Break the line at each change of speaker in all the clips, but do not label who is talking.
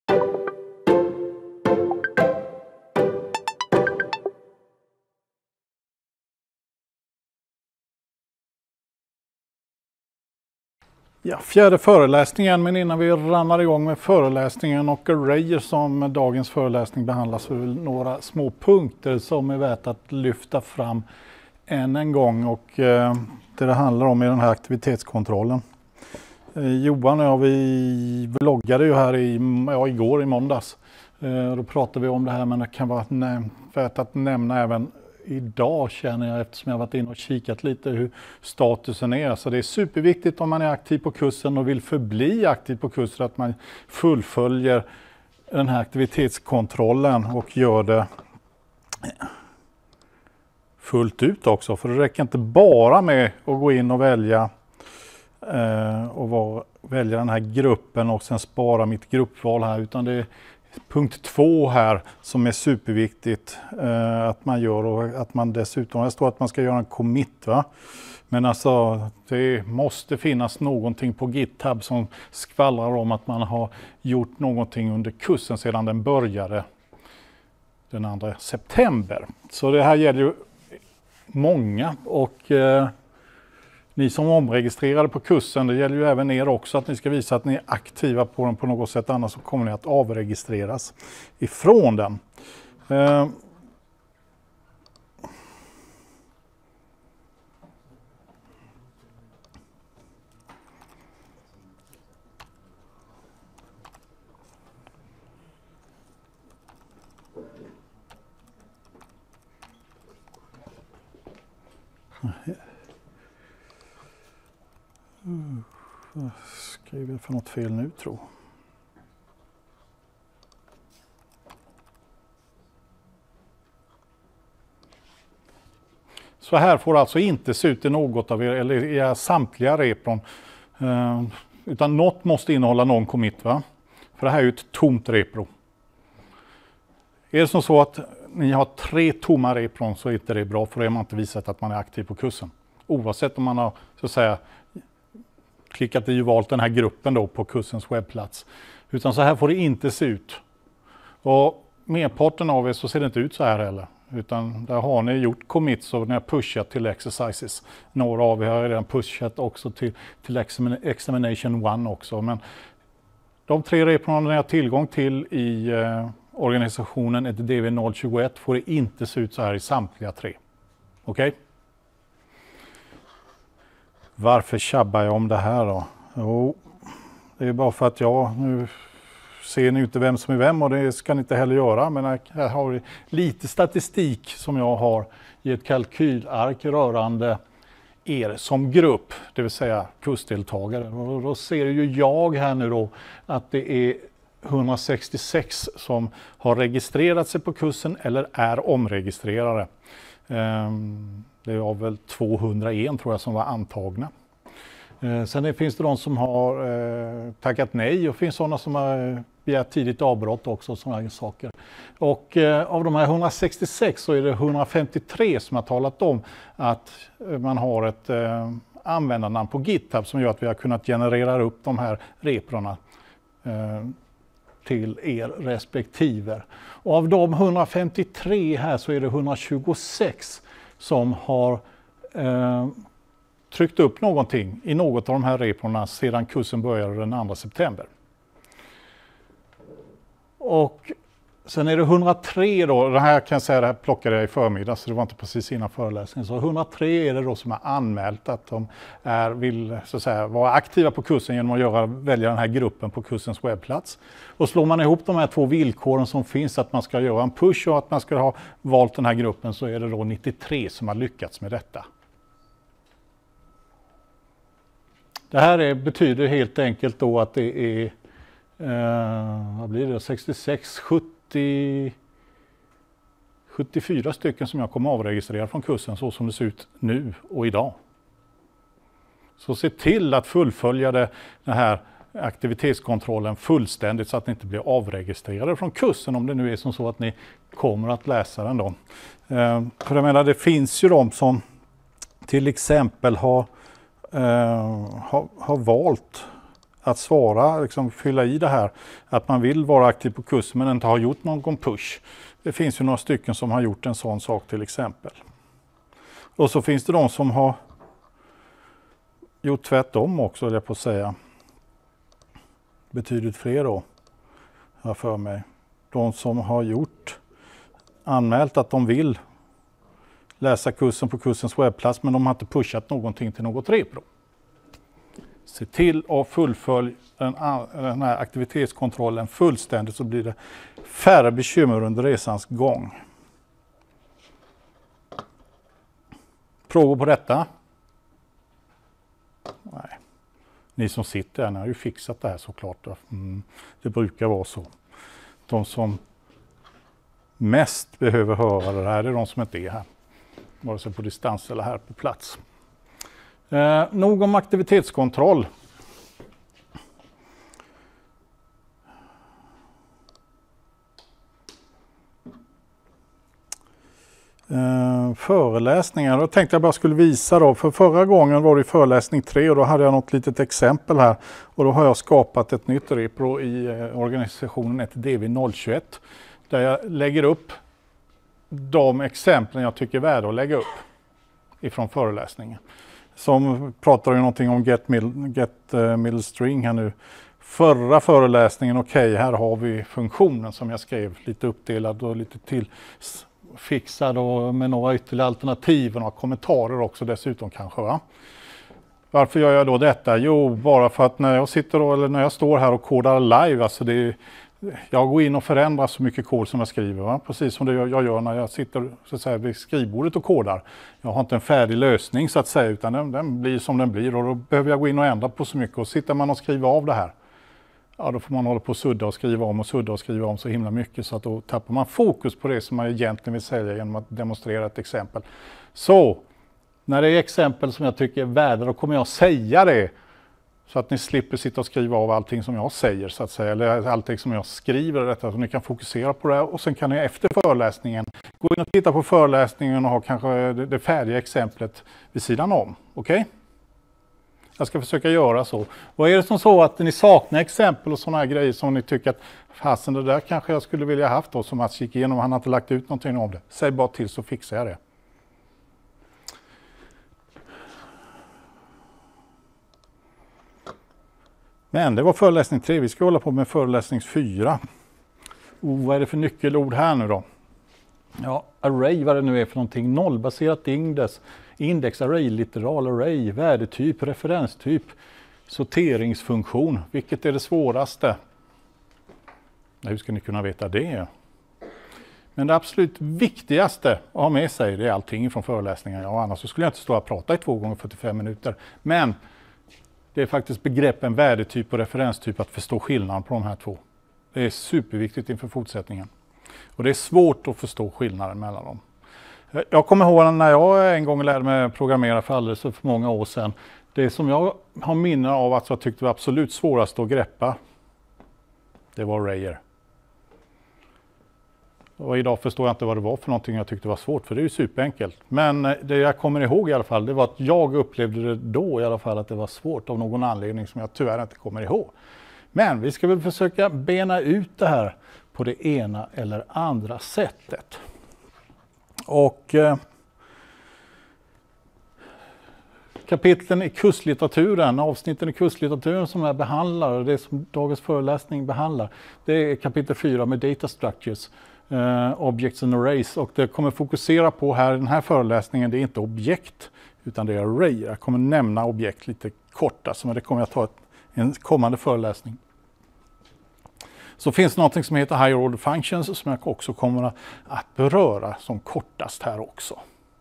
Ja, fjärde föreläsningen, men innan vi ramlar igång med föreläsningen och arrayer som dagens föreläsning behandlar, så är det några små punkter som är värt att lyfta fram än en gång, och det handlar om i den här aktivitetskontrollen. Johan och jag, vi vloggade ju här igår i måndags. Då pratade vi om det här, men det kan vara värt att nämna även idag, känner jag, eftersom jag varit inne och kikat lite hur statusen är. Så det är superviktigt om man är aktiv på kursen och vill förbli aktiv på kursen att man fullföljer den här aktivitetskontrollen och gör det fullt ut också. För det räcker inte bara med att gå in och välja välja den här gruppen och sen spara mitt gruppval här, utan det är punkt 2 här som är superviktigt att man gör, och att man dessutom, det står att man ska göra en commit, va? Men alltså det måste finnas någonting på GitHub som skvallrar om att man har gjort någonting under kursen sedan den började den 2 september. Så det här gäller ju många, och ni som omregistrerade på kursen, det gäller ju även er också, att ni ska visa att ni är aktiva på den på något sätt, annars så kommer ni att avregistreras ifrån den. Vad skriver jag för något fel nu, tror jag? Så här får det alltså inte se ut i något av er, eller i samtliga repron. Utan något måste innehålla någon commit, va? För det här är ju ett tomt repro. Är det som så att ni har 3 tomma repron, så är inte det bra, för då har man inte visat att man är aktiv på kursen. Oavsett om man har, så att säga, klickat i och valt den här gruppen då på kursens webbplats. Utan så här får det inte se ut. Och merparten av er så ser det inte ut så här heller. Utan där har ni gjort commits och ni har pushat till exercises. Några av er har redan pushat också till examination 1 också. Men de 3 reporna ni har tillgång till i organisationen ett DV021 får det inte se ut så här i samtliga 3. Okej? Varför tjabbar jag om det här då? Jo, det är bara för att nu ser ni inte vem som är vem, och det ska ni inte heller göra. Men här har vi lite statistik som jag har i ett kalkylark rörande er som grupp, det vill säga kursdeltagare. Och då ser ju jag här nu då att det är 166 som har registrerat sig på kursen eller är omregistrerade. Det var väl 201 tror jag som var antagna. Sen finns det de som har tackat nej, och finns sådana som har begärt tidigt avbrott också, sådana här saker. Och av de här 166 så är det 153 som har talat om att man har ett användarnamn på GitHub som gör att vi har kunnat generera upp de här reprorna till er respektive. Och av de 153 här så är det 126 som har tryckt upp någonting i något av de här reporna sedan kursen började den 2 september. Och sen är det 103 då, det här kan jag säga, det här plockade jag i förmiddag så det var inte precis innan föreläsningen. Så 103 är det då som har anmält att de vill så att säga vara aktiva på kursen genom att välja den här gruppen på kursens webbplats. Och slår man ihop de här 2 villkoren som finns, att man ska göra en push och att man ska ha valt den här gruppen, så är det då 93 som har lyckats med detta. Det här betyder helt enkelt då att det är vad blir det, 66, 70, 74 stycken som jag kommer avregistrera från kursen så som det ser ut nu och idag. Så se till att fullfölja den här aktivitetskontrollen fullständigt så att ni inte blir avregistrerade från kursen, om det nu är som så att ni kommer att läsa den då. För jag menar, det finns ju de som till exempel har valt att svara, liksom fylla i det här att man vill vara aktiv på kursen men inte har gjort någon push. Det finns ju några stycken som har gjort en sån sak till exempel. Och så finns det de som har gjort tvärtom också, vill jag på säga. Betydligt fler då, här för mig. De som har anmält att de vill läsa kursen på kursens webbplats, men de har inte pushat någonting till något repro. Se till att fullfölja den här aktivitetskontrollen fullständigt, så blir det färre bekymmer under resans gång. Frågor på detta? Nej. Ni som sitter här, ni har ju fixat det här såklart. Det brukar vara så. De som mest behöver höra det här är de som inte är här. Vare sig på distans eller här på plats. Nog om aktivitetskontroll. Föreläsningar, då tänkte jag bara skulle visa då, för förra gången var det föreläsning 3 och då hade jag något litet exempel här och då har jag skapat ett nytt repro i organisationen DV021 där jag lägger upp de exemplen jag tycker är värda att lägga upp ifrån föreläsningen. Som pratar ju någonting om get middle string här nu. Förra föreläsningen, okej, här har vi funktionen som jag skrev, lite uppdelad och lite till fixad och med några ytterligare alternativ och några kommentarer också dessutom kanske, va? Varför gör jag då detta? Jo, bara för att när jag står här och kodar live, alltså jag går in och förändrar så mycket kod som jag skriver, va? Precis som jag gör när jag sitter så att säga vid skrivbordet och kodar. Jag har inte en färdig lösning så att säga, utan den blir som den blir och då behöver jag gå in och ändra på så mycket. Och sitter man och skriver av det här, ja, då får man hålla på och sudda och skriva om så himla mycket, så att då tappar man fokus på det som man egentligen vill säga genom att demonstrera ett exempel. Så när det är exempel som jag tycker är värda, då kommer jag säga det så att ni slipper sitta och skriva av allting som jag säger så att säga, eller allting som jag skriver, detta, så ni kan fokusera på det här, och sen kan ni efter föreläsningen gå in och titta på föreläsningen och ha kanske det färdiga exemplet vid sidan om. Okej? Jag ska försöka göra så. Och är det som så att ni saknar exempel och sådana här grejer som ni tycker att fasen, det där kanske jag skulle vilja haft då, som Mats gick igenom, han har inte lagt ut någonting om det. Säg bara till så fixar jag det. Men det var föreläsning 3, vi ska hålla på med föreläsning 4. Vad är det för nyckelord här nu då? Ja, array, vad det nu är för någonting. Nollbaserat index, array, litteral array, värdetyp, referenstyp, sorteringsfunktion. Vilket är det svåraste? Hur ska ni kunna veta det? Men det absolut viktigaste att ha med sig, det är allting från föreläsningar. Ja, annars så skulle jag inte stå och prata i 2 gånger 45 minuter. Men det är faktiskt begreppen värdetyp och referenstyp, att förstå skillnaden på de här två. Det är superviktigt inför fortsättningen. Och det är svårt att förstå skillnaden mellan dem. Jag kommer ihåg när jag en gång lärde mig programmera för alldeles för många år sedan. Det som jag har minne av att jag tyckte var absolut svårast att greppa, det var arrayer. Och idag förstår jag inte vad det var för någonting jag tyckte var svårt, för det är ju superenkelt. Men det jag kommer ihåg i alla fall, det var att jag upplevde det då i alla fall att det var svårt av någon anledning som jag tyvärr inte kommer ihåg. Men vi ska väl försöka bena ut det här på det ena eller andra sättet. Och kapitlen i kurslitteraturen, avsnitten i kurslitteraturen som jag behandlar, det som dagens föreläsning behandlar, det är kapitel 4 med data structures, objects and arrays, och det kommer fokusera på här, den här föreläsningen, det är inte objekt utan det är array. Jag kommer nämna objekt lite kort, alltså, men det kommer jag ta en kommande föreläsning. Så finns det något som heter higher order functions som jag också kommer att beröra som kortast här också.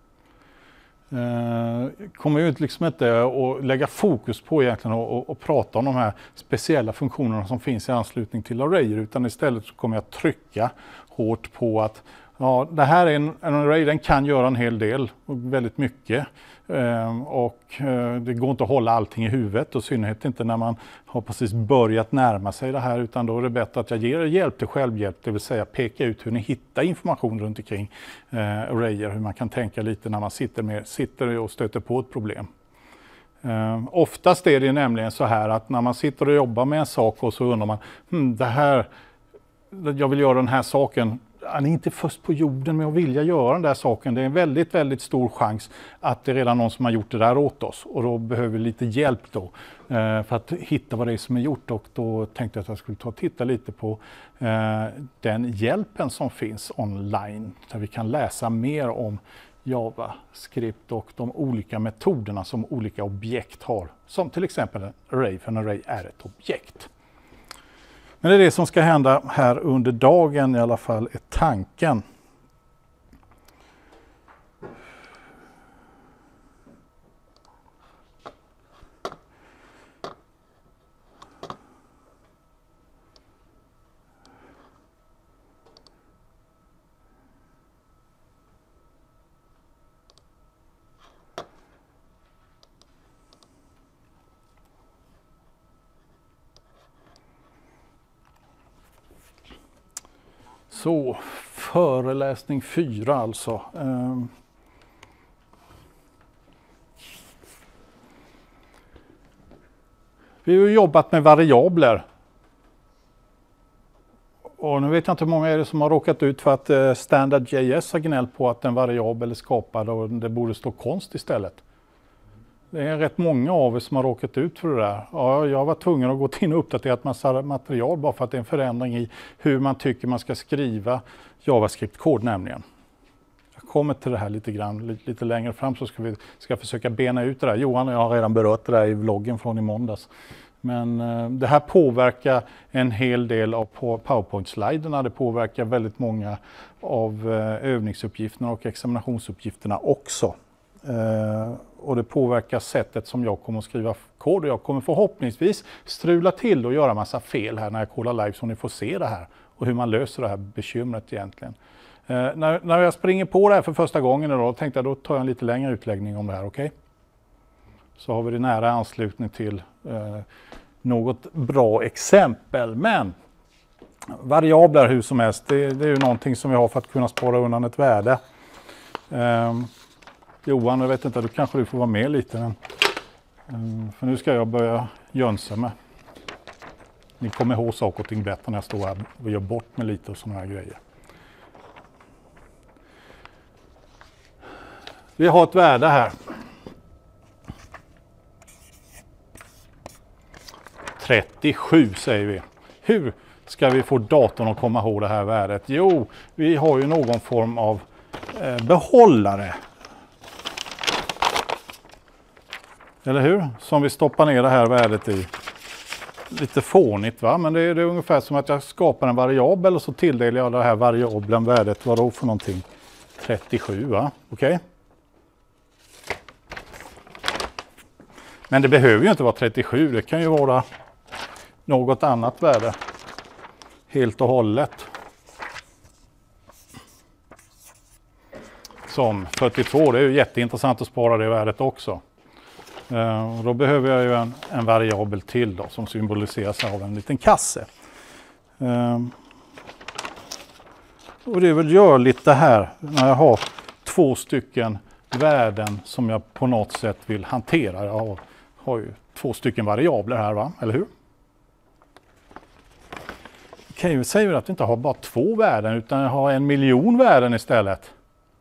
Kommer ju liksom inte att lägga fokus på egentligen och prata om de här speciella funktionerna som finns i anslutning till arrayer, utan istället så kommer jag trycka hårt på att ja, det här är en array, den kan göra en hel del och väldigt mycket. Och det går inte att hålla allting i huvudet, och i synnerhet inte när man har precis börjat närma sig det här, utan då är det bättre att jag ger hjälp till självhjälp, det vill säga peka ut hur ni hittar information runt omkring arrayer, hur man kan tänka lite när man sitter och stöter på ett problem. Oftast är det nämligen så här att när man sitter och jobbar med en sak och så undrar man, jag vill göra den här saken. Han är inte först på jorden med att vilja göra den där saken. Det är en väldigt, väldigt stor chans att det är redan någon som har gjort det där åt oss. Och då behöver vi lite hjälp då för att hitta vad det är som är gjort. Och då tänkte jag att jag skulle ta och titta lite på den hjälpen som finns online. Där vi kan läsa mer om JavaScript och de olika metoderna som olika objekt har. Som till exempel en array, för en array är ett objekt. Men det är det som ska hända här under dagen i alla fall, är tanken. Så, föreläsning 4 alltså. Vi har jobbat med variabler. Och nu vet jag inte hur många är det som har råkat ut för att Standard.js har gnällt på att en variabel är skapad och det borde stå konst istället. Det är rätt många av er som har råkat ut för det där. Ja, jag var tvungen att gå in och uppdatera ett massa material bara för att det är en förändring i hur man tycker man ska skriva JavaScript-kod nämligen. Jag kommer till det här lite längre fram, så ska vi försöka bena ut det där. Johan och jag har redan berört det där i vloggen från i måndags. Men det här påverkar en hel del av PowerPoint-sliderna. Det påverkar väldigt många av övningsuppgifterna och examinationsuppgifterna också. Och det påverkar sättet som jag kommer att skriva kod, och jag kommer förhoppningsvis strula till och göra massa fel här när jag kollar live, så ni får se det här och hur man löser det här bekymret egentligen. När jag springer på det här för första gången idag, tänkte jag då tar jag en lite längre utläggning om det här, okej? Så har vi det nära anslutning till något bra exempel. Men variabler hur som helst, det är ju någonting som vi har för att kunna spara undan ett värde. Johan, jag vet inte, då kanske du får vara med lite. För nu ska jag börja jönsa med. Ni kommer ihåg saker och ting bättre när jag står här och gör bort med lite och sådana här grejer. Vi har ett värde här. 37 säger vi. Hur ska vi få datorn att komma ihåg det här värdet? Jo, vi har ju någon form av behållare. Eller hur? Som vi stoppar ner det här värdet i. Lite fånigt, va? Men det är ungefär som att jag skapar en variabel och så tilldelar jag det här variablen värdet. Vad då för någonting? 37, va? Okej? Men det behöver ju inte vara 37. Det kan ju vara något annat värde. Helt och hållet. Som 42. Det är ju jätteintressant att spara det värdet också. Och då behöver jag ju en variabel till då, som symboliseras av en liten kasse. Och det vill göra lite här när jag har två stycken värden som jag på något sätt vill hantera. Jag har ju två stycken variabler här, va? Eller hur? Okej, vi säger att vi inte har bara två värden utan jag har 1 miljon värden istället.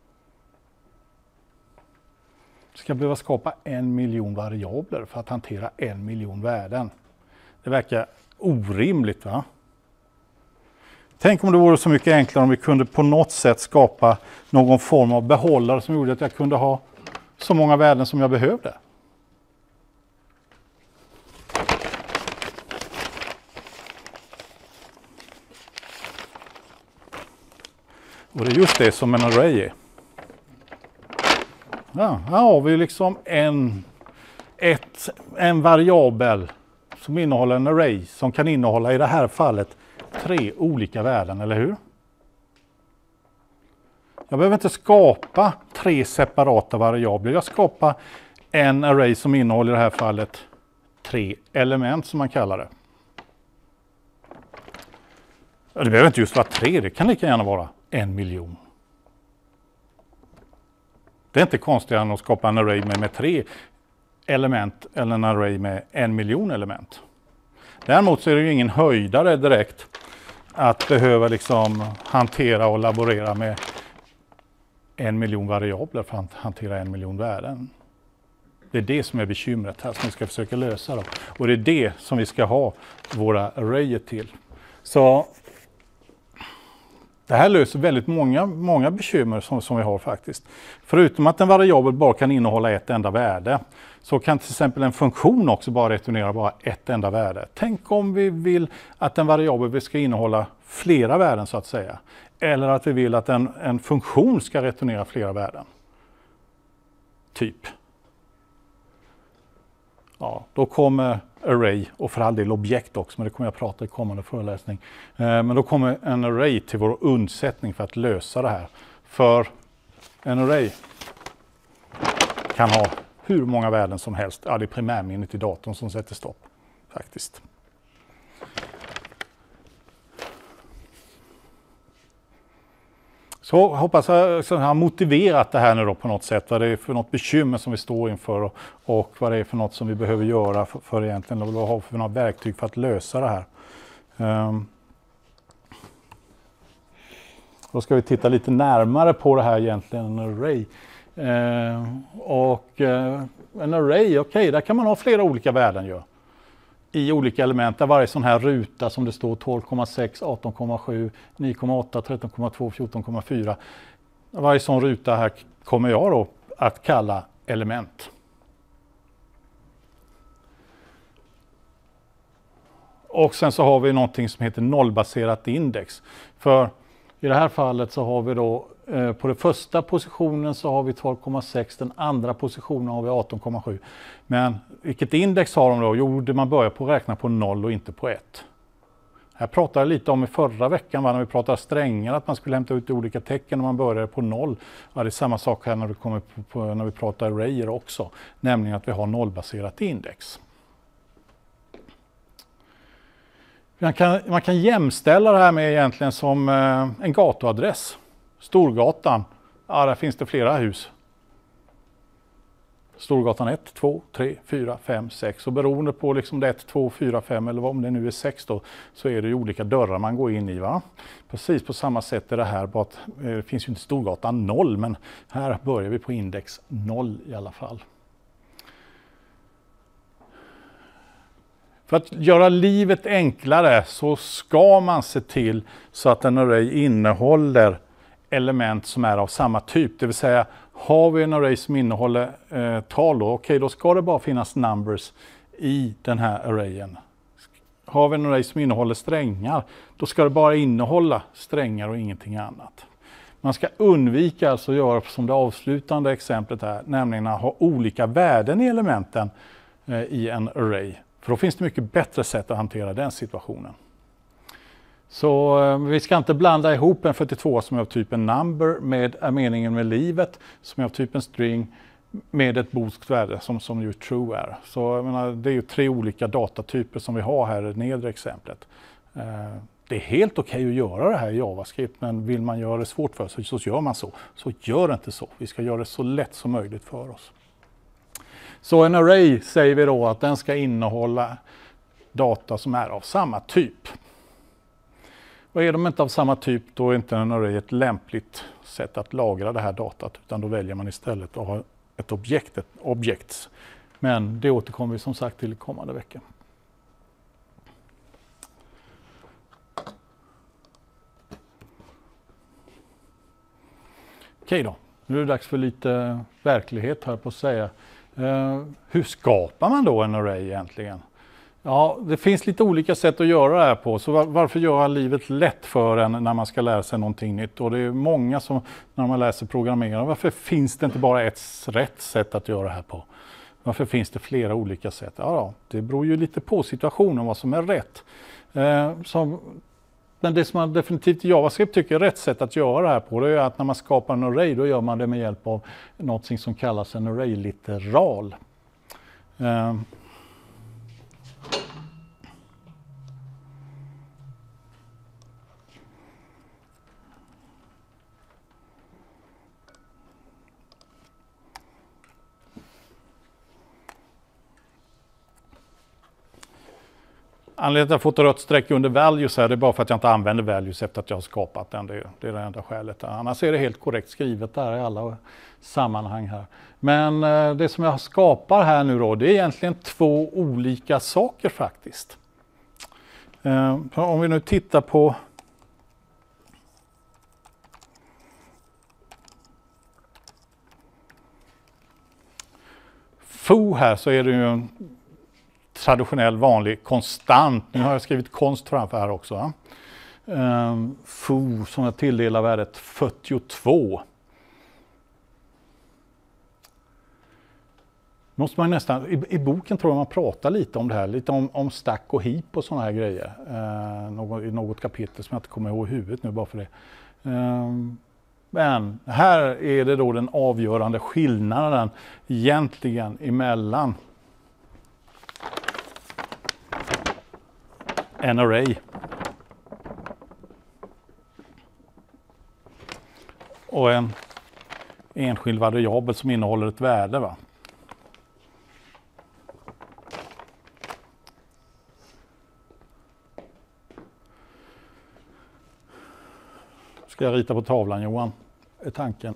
Ska behöva skapa 1 miljon variabler för att hantera 1 miljon värden. Det verkar orimligt, va? Tänk om det vore så mycket enklare om vi kunde på något sätt skapa någon form av behållare som gjorde att jag kunde ha så många värden som jag behövde. Och det är just det som en array är. Ja, här har vi liksom en variabel som innehåller en array som kan innehålla i det här fallet 3 olika värden, eller hur? Jag behöver inte skapa 3 separata variabler. Jag skapar en array som innehåller i det här fallet 3 element som man kallar det. Det behöver inte just vara 3, det kan lika gärna vara 1 miljon. Det är inte konstigt än att skapa en array med 3 element eller en array med 1 miljon element. Däremot så är det ju ingen höjdare direkt att behöva liksom hantera och laborera med 1 miljon variabler för att hantera 1 miljon värden. Det är det som är bekymret här som vi ska försöka lösa då. Och det är det som vi ska ha våra arrayer till. Så det här löser väldigt många bekymmer som vi har faktiskt. Förutom att en variabel bara kan innehålla ett enda värde, så kan till exempel en funktion också bara returnera bara ett enda värde. Tänk om vi vill att en variabel ska innehålla flera värden så att säga. Eller att vi vill att en funktion ska returnera flera värden. Typ. Ja, då kommer array, och för all del objekt också, men det kommer jag prata i kommande föreläsning. Men då kommer en array till vår undsättning för att lösa det här. För en array kan ha hur många värden som helst. Ja, det är primärminnet i datorn som sätter stopp faktiskt. Så hoppas jag har motiverat det här nu då på något sätt. Vad det är för något bekymmer som vi står inför och vad det är för något som vi behöver göra för egentligen. Och vad har för några verktyg för att lösa det här. Då ska vi titta lite närmare på det här egentligen, en array. En array, okej, där kan man ha flera olika värden ju. I olika element, där varje sån här ruta som det står 12,6, 18,7, 9,8, 13,2, 14,4. Varje sån ruta här kommer jag då att kalla element. Och sen så har vi någonting som heter nollbaserat index. För i det här fallet så har vi då på den första positionen så har vi 12,6, den andra positionen har vi 18,7. Men vilket index har de då? Jo, man börjar på att räkna på 0 och inte på 1. Här pratade jag lite om i förra veckan när vi pratade strängar, att man skulle hämta ut olika tecken när man börjar på 0. Ja, det är samma sak här när vi pratar arrayer också, nämligen att vi har nollbaserat index. Man kan jämställa det här med egentligen som en gatuadress. Storgatan, ja, där finns det flera hus. Storgatan 1, 2, 3, 4, 5, 6. Och beroende på liksom det 1, 2, 4, 5 eller om det nu är 6 då, så är det ju olika dörrar man går in i. Va? Precis på samma sätt är det här, bara att det finns ju inte Storgatan 0, men här börjar vi på index 0 i alla fall. För att göra livet enklare så ska man se till så att en array innehåller element som är av samma typ. Det vill säga, har vi en array som innehåller tal då, okej, då ska det bara finnas numbers i den här arrayen. Har vi en array som innehåller strängar, då ska det bara innehålla strängar och ingenting annat. Man ska undvika alltså att göra som det avslutande exemplet här, nämligen att ha olika värden i elementen i en array. För då finns det mycket bättre sätt att hantera den situationen. Så vi ska inte blanda ihop en 42 som är av typen number med meningen med livet som är av typen string med ett boolskt värde som ju true är. Så jag menar, det är ju 3 olika datatyper som vi har här i det nedre exemplet. Det är helt okej att göra det här i JavaScript, men vill man göra det svårt för sig så gör man så. Så gör inte så. Vi ska göra det så lätt som möjligt för oss. Så en array säger vi då att den ska innehålla data som är av samma typ. Och är de inte av samma typ, då är inte en array ett lämpligt sätt att lagra det här datat, utan då väljer man istället att ha ett objekt. Men det återkommer vi som sagt till kommande vecka. Okej då, nu är det dags för lite verklighet här på att säga. Hur skapar man då en array egentligen? Ja, det finns lite olika sätt att göra det här på. Så varför göra livet lätt för en när man ska lära sig någonting nytt? Och det är många som när man läser programmering, varför finns det inte bara ett rätt sätt att göra det här på? Varför finns det flera olika sätt? Ja, det beror ju lite på situationen vad som är rätt. Men det som man definitivt i JavaScript tycker är rätt sätt att göra det här på, det är att när man skapar en array, då gör man det med hjälp av något som kallas en array-litteral. Anledningen till att jag fått rött streck under values här, det är bara för att jag inte använder values efter att jag har skapat den. Det är det enda skälet. Annars är det helt korrekt skrivet där i alla sammanhang här. Men det som jag skapar här nu då, det är egentligen två olika saker faktiskt. Om vi nu tittar på foo här, så är det ju en traditionell vanlig konstant. Nu har jag skrivit konst framför här också. Foo som jag tilldelar värdet 42. Måste man nästan, i boken tror jag man pratar lite om det här, lite om stack och heap och sådana här grejer. I något kapitel som jag inte kommer ihåg i huvudet nu bara för det. Men här är det då den avgörande skillnaden egentligen emellan en array och en enskild variabel som innehåller ett värde. Va? Ska jag rita på tavlan, Johan? Är tanken.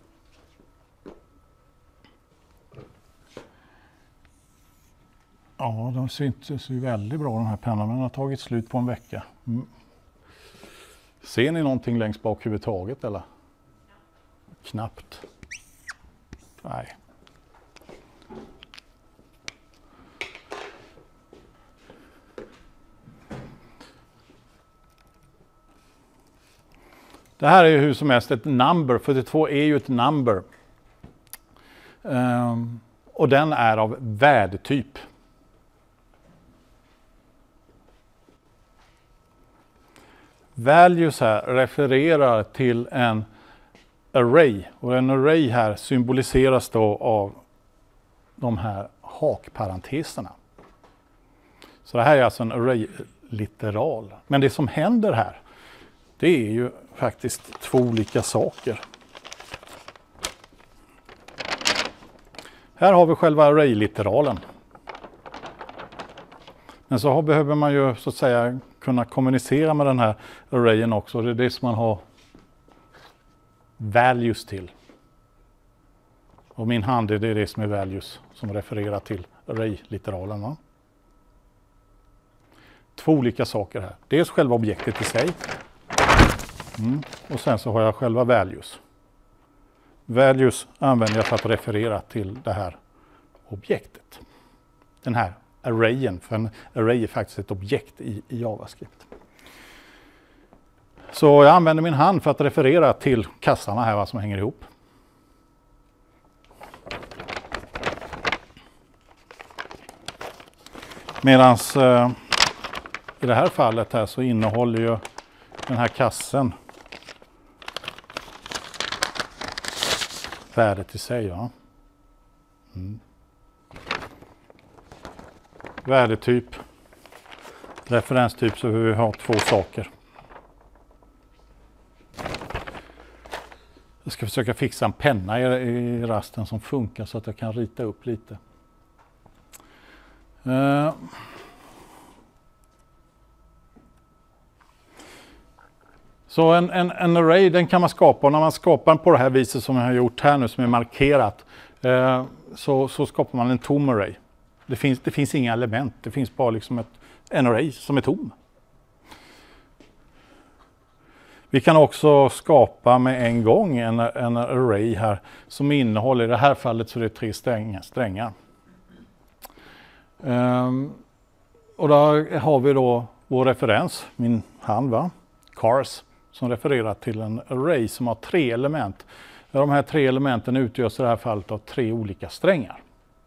Ja, de syns ju väldigt bra de här pennorna, men de har tagit slut på en vecka. Ser ni någonting längst bak överhuvudtaget eller? Knappt. Nej. Det här är ju hur som helst ett number, 42 är ju ett number. Och den är av värdetyp. Values här refererar till en array. Och en array här symboliseras då av de här hakparenteserna. Så det här är alltså en array-litteral. Men det som händer här, det är ju faktiskt två olika saker. Här har vi själva array-litteralen. Men så behöver man ju så att säga kunna kommunicera med den här arrayen också. Det är det som man har values till. Och min hand det är det som är values som refererar till array-litteralen. Va? Två olika saker här. Dels själva objektet i sig. Och sen så har jag själva values. Values använder jag för att referera till det här objektet. Den här arrayen, för en array är faktiskt ett objekt i JavaScript. Så jag använder min hand för att referera till kassarna här, vad som hänger ihop. Medan i det här fallet här så innehåller ju den här kassen värdet i sig. Ja. Värdetyp, referenstyp, så vi har två saker. Jag ska försöka fixa en penna i rasten som funkar så att jag kan rita upp lite. Så en array den kan man skapa, och när man skapar den på det här viset som jag har gjort här nu som är markerat så skapar man en tom array. Det finns inga element, det finns bara liksom en array som är tom. Vi kan också skapa med en gång en array här som innehåller, i det här fallet så är det 3 strängar. Och där har vi då vår referens, min hand va, cars, som refererar till en array som har 3 element. De här 3 elementen utgörs i det här fallet av 3 olika strängar.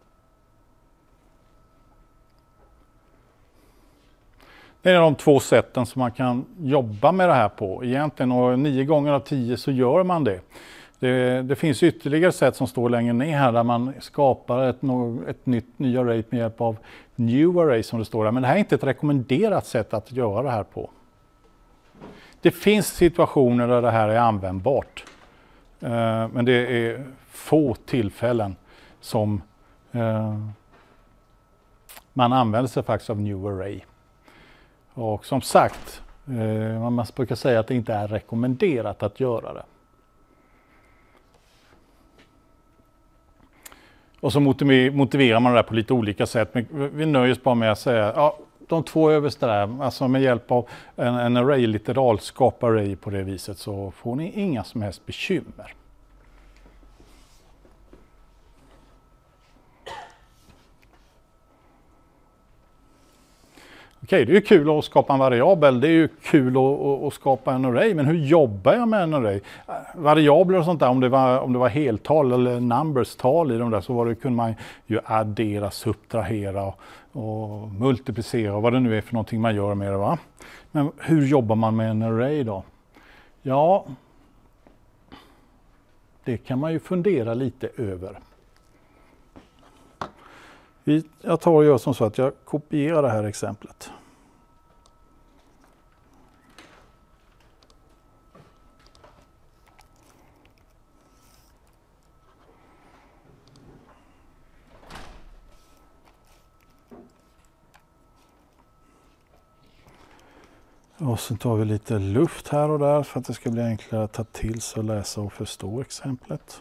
Det är de 2 sätten som man kan jobba med det här på egentligen, och 9 gånger av 10 så gör man det. Det finns ytterligare sätt som står längre ner här där man skapar ett ny array med hjälp av new array som det står där. Men det här är inte ett rekommenderat sätt att göra det här på. Det finns situationer där det här är användbart. Men det är få tillfällen som man använder sig faktiskt av new array. Och som sagt, man brukar säga att det inte är rekommenderat att göra det. Och så motiverar man det där på lite olika sätt. Men vi nöjer oss bara med att säga, ja, de två översta där, alltså med hjälp av en array-litteral skapa array på det viset, så får ni inga som helst bekymmer. Okej, det är ju kul att skapa en variabel, det är ju kul att skapa en array, men hur jobbar jag med en array? Variabler och sånt där, om det var heltal eller numbers-tal i de där, så kunde man ju addera, subtrahera och multiplicera och vad det nu är för någonting man gör med det, va? Men hur jobbar man med en array då? Ja, det kan man ju fundera lite över. Jag tar och gör som så att jag kopierar det här exemplet. Och så tar vi lite luft här och där för att det ska bli enklare att ta till sig och läsa och förstå exemplet.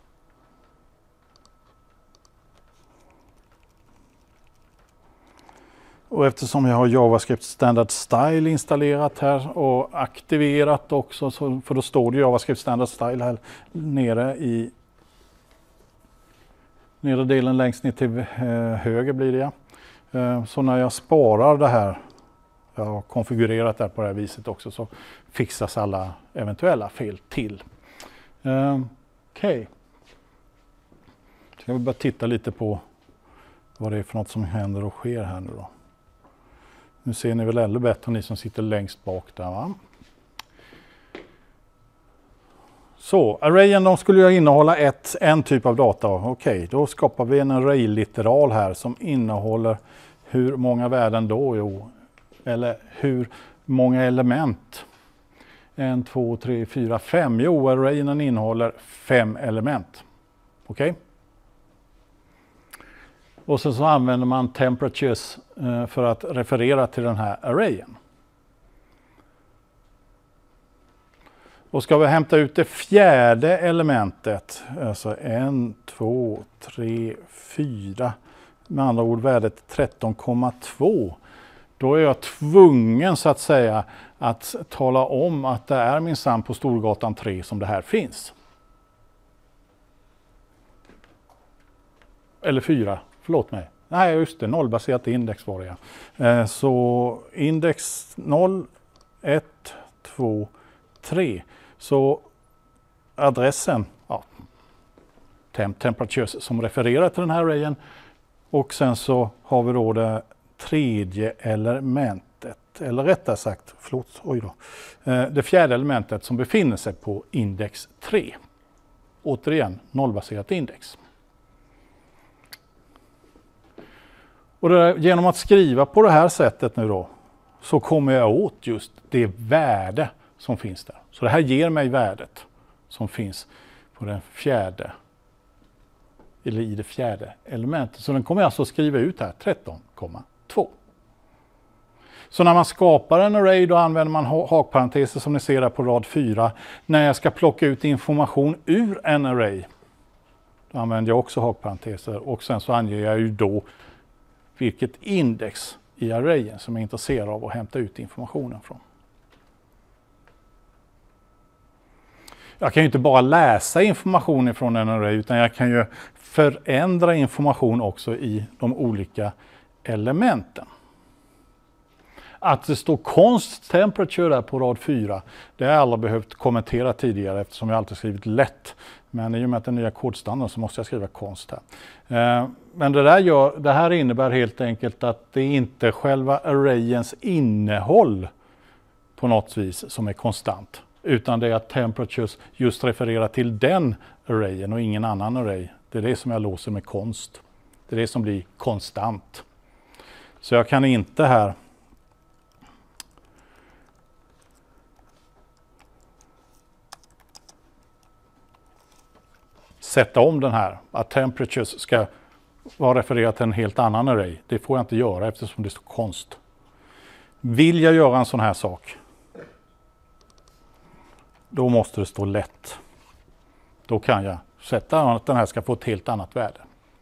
Och eftersom jag har JavaScript Standard Style installerat här och aktiverat också, för då står det JavaScript Standard Style här nere i nedre delen längst ner till höger blir det. Så när jag sparar det här, jag har konfigurerat det på det här viset också, så fixas alla eventuella fel till. Okej. Ska vi bara titta lite på vad det är för något som händer och sker här nu då. Nu ser ni väl ännu bättre, ni som sitter längst bak där, va? Så, arrayen, de skulle ju innehålla en typ av data. Okej, då skapar vi en array-litteral här som innehåller hur många värden då? Jo, eller hur många element? 1, 2, 3, 4, 5. Jo, arrayen innehåller 5 element. Okej? Och så använder man temperatures för att referera till den här arrayen. Och ska vi hämta ut det fjärde elementet, alltså 1, 2, 3, 4, med andra ord värdet 13,2, då är jag tvungen så att säga att tala om att det är minsann på Storgatan 3 som det här finns. Eller 4, förlåt mig. Nej, just det, nollbaserat index var det. Så index 0, 1, 2, 3. Så adressen, ja, temperatures som refererar till den här arrayen. Och sen så har vi då det tredje elementet, eller rättare sagt, förlåt, oj då. Det fjärde elementet som befinner sig på index 3. Återigen, nollbaserat index. Och genom att skriva på det här sättet nu då, så kommer jag åt just det värde som finns där. Så det här ger mig värdet som finns på den fjärde, eller i det fjärde elementet. Så den kommer jag alltså att skriva ut här, 13,2. Så när man skapar en array, då använder man hakparenteser som ni ser där på rad 4. När jag ska plocka ut information ur en array, då använder jag också hakparenteser. Och sen så anger jag ju då vilket index i arrayen som jag är intresserad av att hämta ut informationen från. Jag kan ju inte bara läsa information från en array, utan jag kan ju förändra information också i de olika elementen. Att det står const temperature där på rad 4, det har alla behövt kommentera tidigare eftersom jag alltid skrivit lätt. Men i och med att den nya kodstandarden så måste jag skriva const här. Men det här innebär helt enkelt att det är inte själva arrayens innehåll på något vis som är konstant. Utan det är att temperatures just refererar till den arrayen och ingen annan array. Det är det som jag låser med const. Det är det som blir konstant. Så jag kan inte här sätta om den här. Att temperatures ska vara refererat till en helt annan array. Det får jag inte göra eftersom det står const. Vill jag göra en sån här sak, då måste det stå lätt. Då kan jag sätta att den här ska få ett helt annat värde.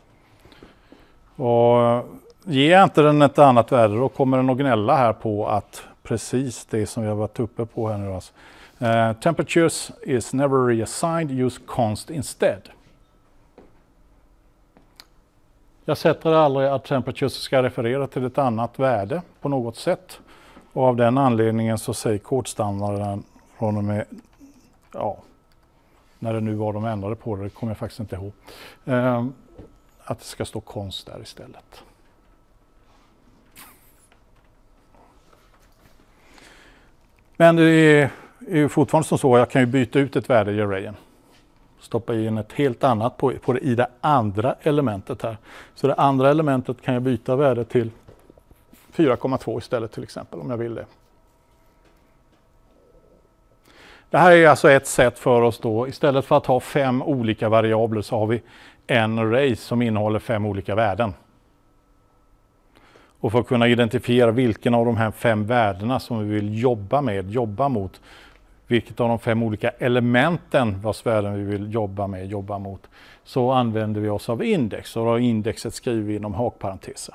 Och ger jag inte den ett annat värde, då kommer den att gnälla här på att precis det som vi har varit uppe på här nu. Alltså. Temperatures is never reassigned, use const instead. Jag sätter aldrig att temperatures ska referera till ett annat värde på något sätt. Och av den anledningen så säger kodstandarden från och med, ja, när det nu var de ändrade på det kommer jag faktiskt inte ihåg, att det ska stå konst där istället. Men det är ju fortfarande så att jag kan ju byta ut ett värde i arrayen. Stoppa in ett helt annat i det andra elementet här. Så det andra elementet kan jag byta värde till 4,2 istället till exempel om jag vill det. Det här är alltså ett sätt för oss då, istället för att ha 5 olika variabler så har vi en array som innehåller 5 olika värden. Och för att kunna identifiera vilken av de här 5 värdena som vi vill jobba mot, vilket av de 5 olika elementen vars värden vi vill jobba mot, så använder vi oss av index. Och då indexet skriver vi inom hakparenteser.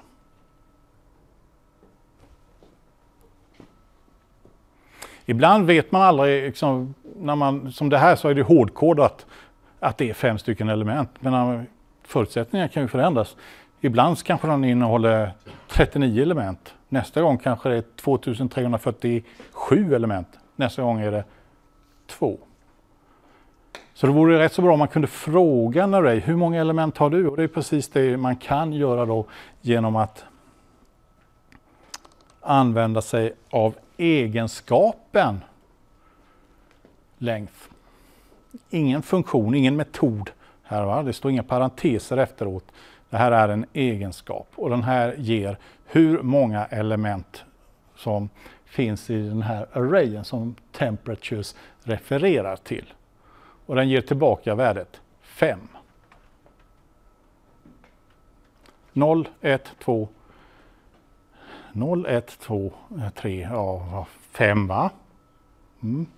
Ibland vet man aldrig, liksom, som det här så är det hårdkodat att det är 5 stycken element. Men förutsättningarna kan ju förändras. Ibland kanske den innehåller 39 element. Nästa gång kanske det är 2347 element. Nästa gång är det 2. Så det vore rätt så bra om man kunde fråga en array, hur många element har du? Och det är precis det man kan göra då genom att använda sig av egenskapen längd. Ingen funktion, ingen metod här, va? Det står inga parenteser efteråt. Det här är en egenskap och den här ger hur många element som finns i den här arrayen som temperatures refererar till. Och den ger tillbaka värdet 5. 0, 1, 2, 0, 1, 2, 3, ja, 5 va? Mm.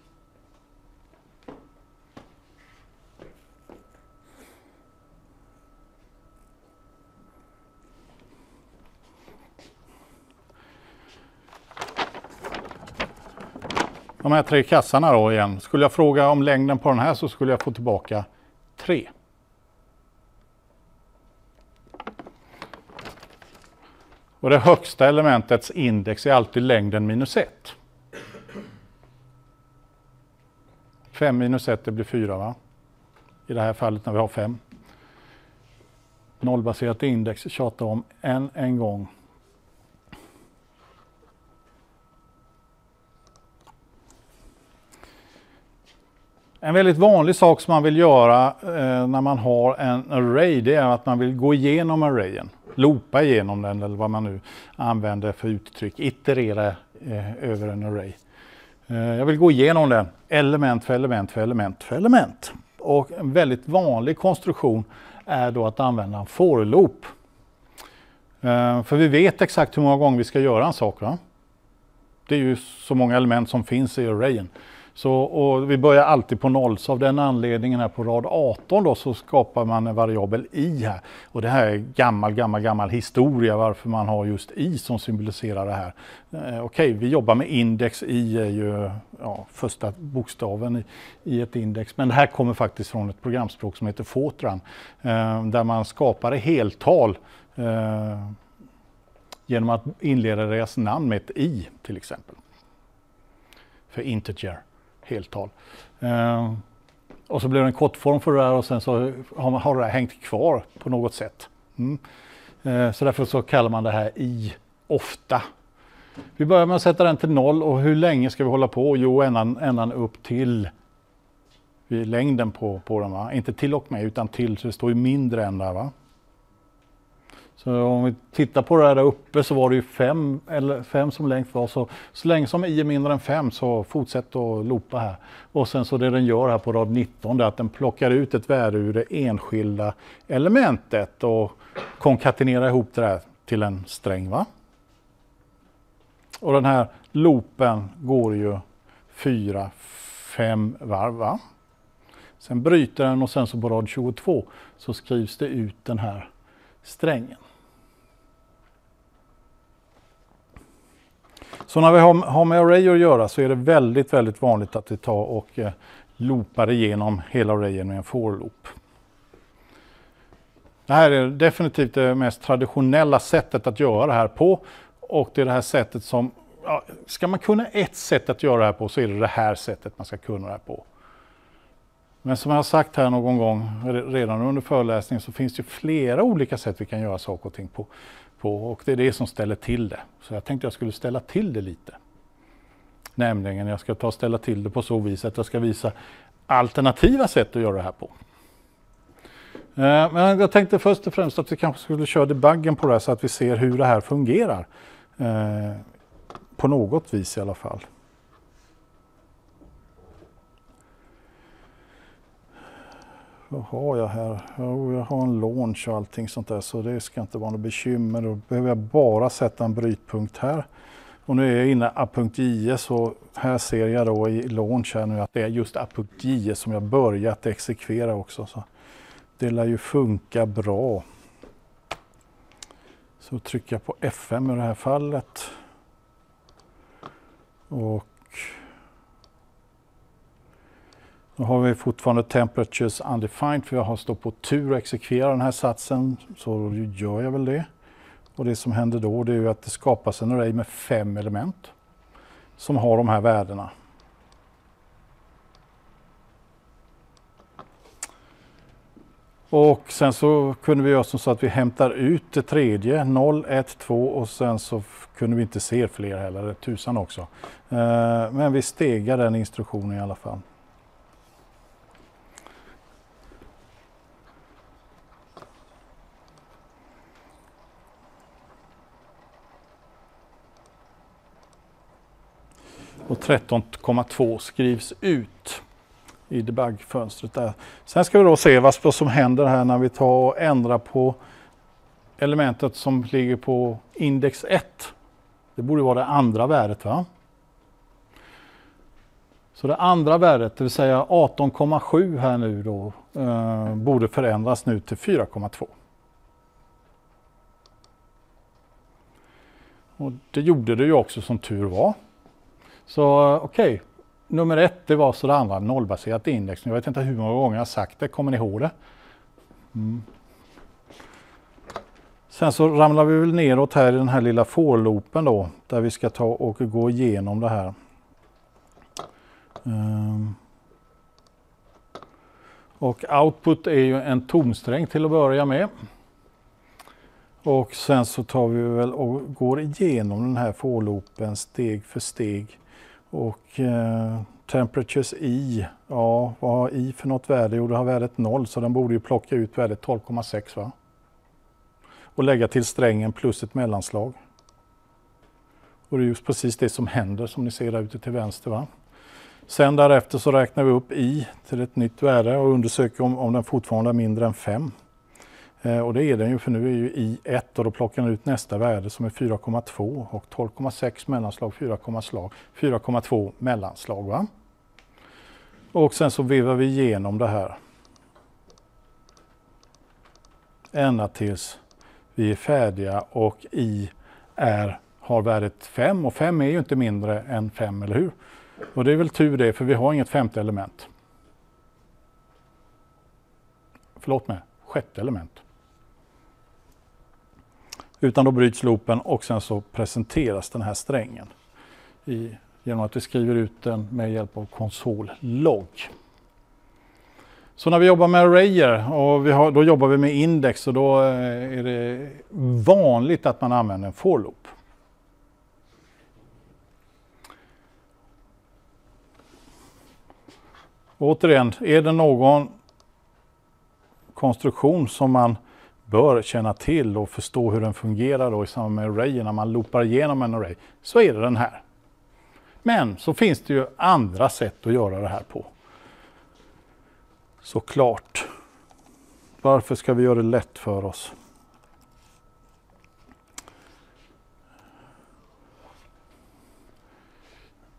De här 3 kassarna då igen. Skulle jag fråga om längden på den här så skulle jag få tillbaka 3. Och det högsta elementets index är alltid längden minus 1. 5 minus 1 det blir 4 va? I det här fallet när vi har 5. Nollbaserat index tjatar om en gång. En väldigt vanlig sak som man vill göra när man har en array, det är att man vill gå igenom arrayen. Loopa igenom den eller vad man nu använder för uttryck. Iterera över en array. Jag vill gå igenom den element för element för element för element. Och en väldigt vanlig konstruktion är då att använda en for loop. För vi vet exakt hur många gånger vi ska göra en sak. Va? Det är ju så många element som finns i arrayen. Och vi börjar alltid på 0, så av den anledningen här på rad 18 då, så skapar man en variabel i här. Och det här är gammal historia varför man har just i som symboliserar det här. Okej, vi jobbar med index, i är ju första bokstaven i ett index. Men det här kommer faktiskt från ett programspråk som heter Fortran. Där man skapar heltal genom att inleda deras namn med ett i till exempel. För integer. Heltal. Och så blir det en kortform för det här och sen så har det här hängt kvar på något sätt. Så därför så kallar man det här i ofta. Vi börjar med att sätta den till 0 och hur länge ska vi hålla på? Jo, ända upp till längden på den. Va? Inte till och med utan till, så det står ju mindre än där. Va? Så om vi tittar på det här där uppe så var det ju 5 som längst var. Så länge som i är mindre än 5 så fortsätt att loopa här. Och sen så det den gör här på rad 19 är att den plockar ut ett värde ur det enskilda elementet och konkatenerar ihop det där till en sträng. Va? Och den här loopen går ju 4-5 varv, va? Sen bryter den och sen så på rad 22 så skrivs det ut den här strängen. Så när vi har med array att göra så är det väldigt, väldigt vanligt att vi tar och loopar igenom hela arrayen med en for loop. Det här är definitivt det mest traditionella sättet att göra det här på. Och det är det här sättet som, ja, ska man kunna ett sätt att göra det här på så är det det här sättet man ska kunna det här på. Men som jag har sagt här någon gång redan under föreläsningen så finns det flera olika sätt vi kan göra saker och ting på. Och det är det som ställer till det. Så jag tänkte jag skulle ställa till det lite. Nämligen jag ska ta och ställa till det på så vis att jag ska visa alternativa sätt att göra det här på. Men jag tänkte först och främst att vi kanske skulle köra debuggen på det här så att vi ser hur det här fungerar. På något vis i alla fall. Vad har jag här? Jo, jag har en launch och allting sånt där så det ska inte vara något bekymmer. Då behöver jag bara sätta en brytpunkt här. Och nu är jag inne i a.js så här ser jag då i launch här nu att det är just a.js som jag börjat exekvera också. Så det lär ju funka bra. Så trycker jag på F5 i det här fallet. Och nu har vi fortfarande temperatures undefined för jag har stått på tur och exekverar den här satsen. Så gör jag väl det. Och det som händer då det är ju att det skapas en array med 5 element. Som har de här värdena. Och sen så kunde vi göra så att vi hämtar ut det tredje, 0, 1, 2 och sen så kunde vi inte se fler heller, tusan också. Men vi stegar den instruktionen i alla fall. Och 13,2 skrivs ut i debugfönstret där. Sen ska vi då se vad som händer här när vi tar och ändrar på elementet som ligger på index 1. Det borde vara det andra värdet, va? Så det andra värdet, det vill säga 18,7 här nu då, borde förändras nu till 4,2. Och det gjorde det ju också som tur var. Så okej, nummer 1 det var så det andra nollbaserat index. Jag vet inte hur många gånger jag har sagt det, kommer ni ihåg det? Sen så ramlar vi väl neråt här i den här lilla for-loopen då, där vi ska ta och gå igenom det här. Och output är ju en tomsträng till att börja med. Och sen så tar vi väl och går igenom den här for-loopen steg för steg. Och temperatures i, ja vad har i för något värde? Jo det har värdet 0 så den borde ju plocka ut värdet 12,6 va? Och lägga till strängen plus ett mellanslag. Och det är just precis det som händer som ni ser där ute till vänster va? Sen därefter så räknar vi upp i till ett nytt värde och undersöker om den fortfarande är mindre än 5. Och det är den ju för nu är ju i 1 och då plockar den ut nästa värde som är 4,2 och 12,6 mellanslag 4,2 mellanslag va. Och sen så vevar vi igenom det här. Ända tills vi är färdiga och i har värdet 5 och 5 är ju inte mindre än 5 eller hur? Och det är väl tur det för vi har inget femte element. Förlåt mig, sjätte element. Utan då bryts loopen och sen så presenteras den här strängen genom att vi skriver ut den med hjälp av konsol.log. Så när vi jobbar med arrayer och då jobbar vi med index och då är det vanligt att man använder en for loop. Återigen, är det någon konstruktion som man bör känna till och förstå hur den fungerar då i samband med arrayer när man loopar igenom en array, så är det den här. Men så finns det ju andra sätt att göra det här på. Såklart. Varför ska vi göra det lätt för oss?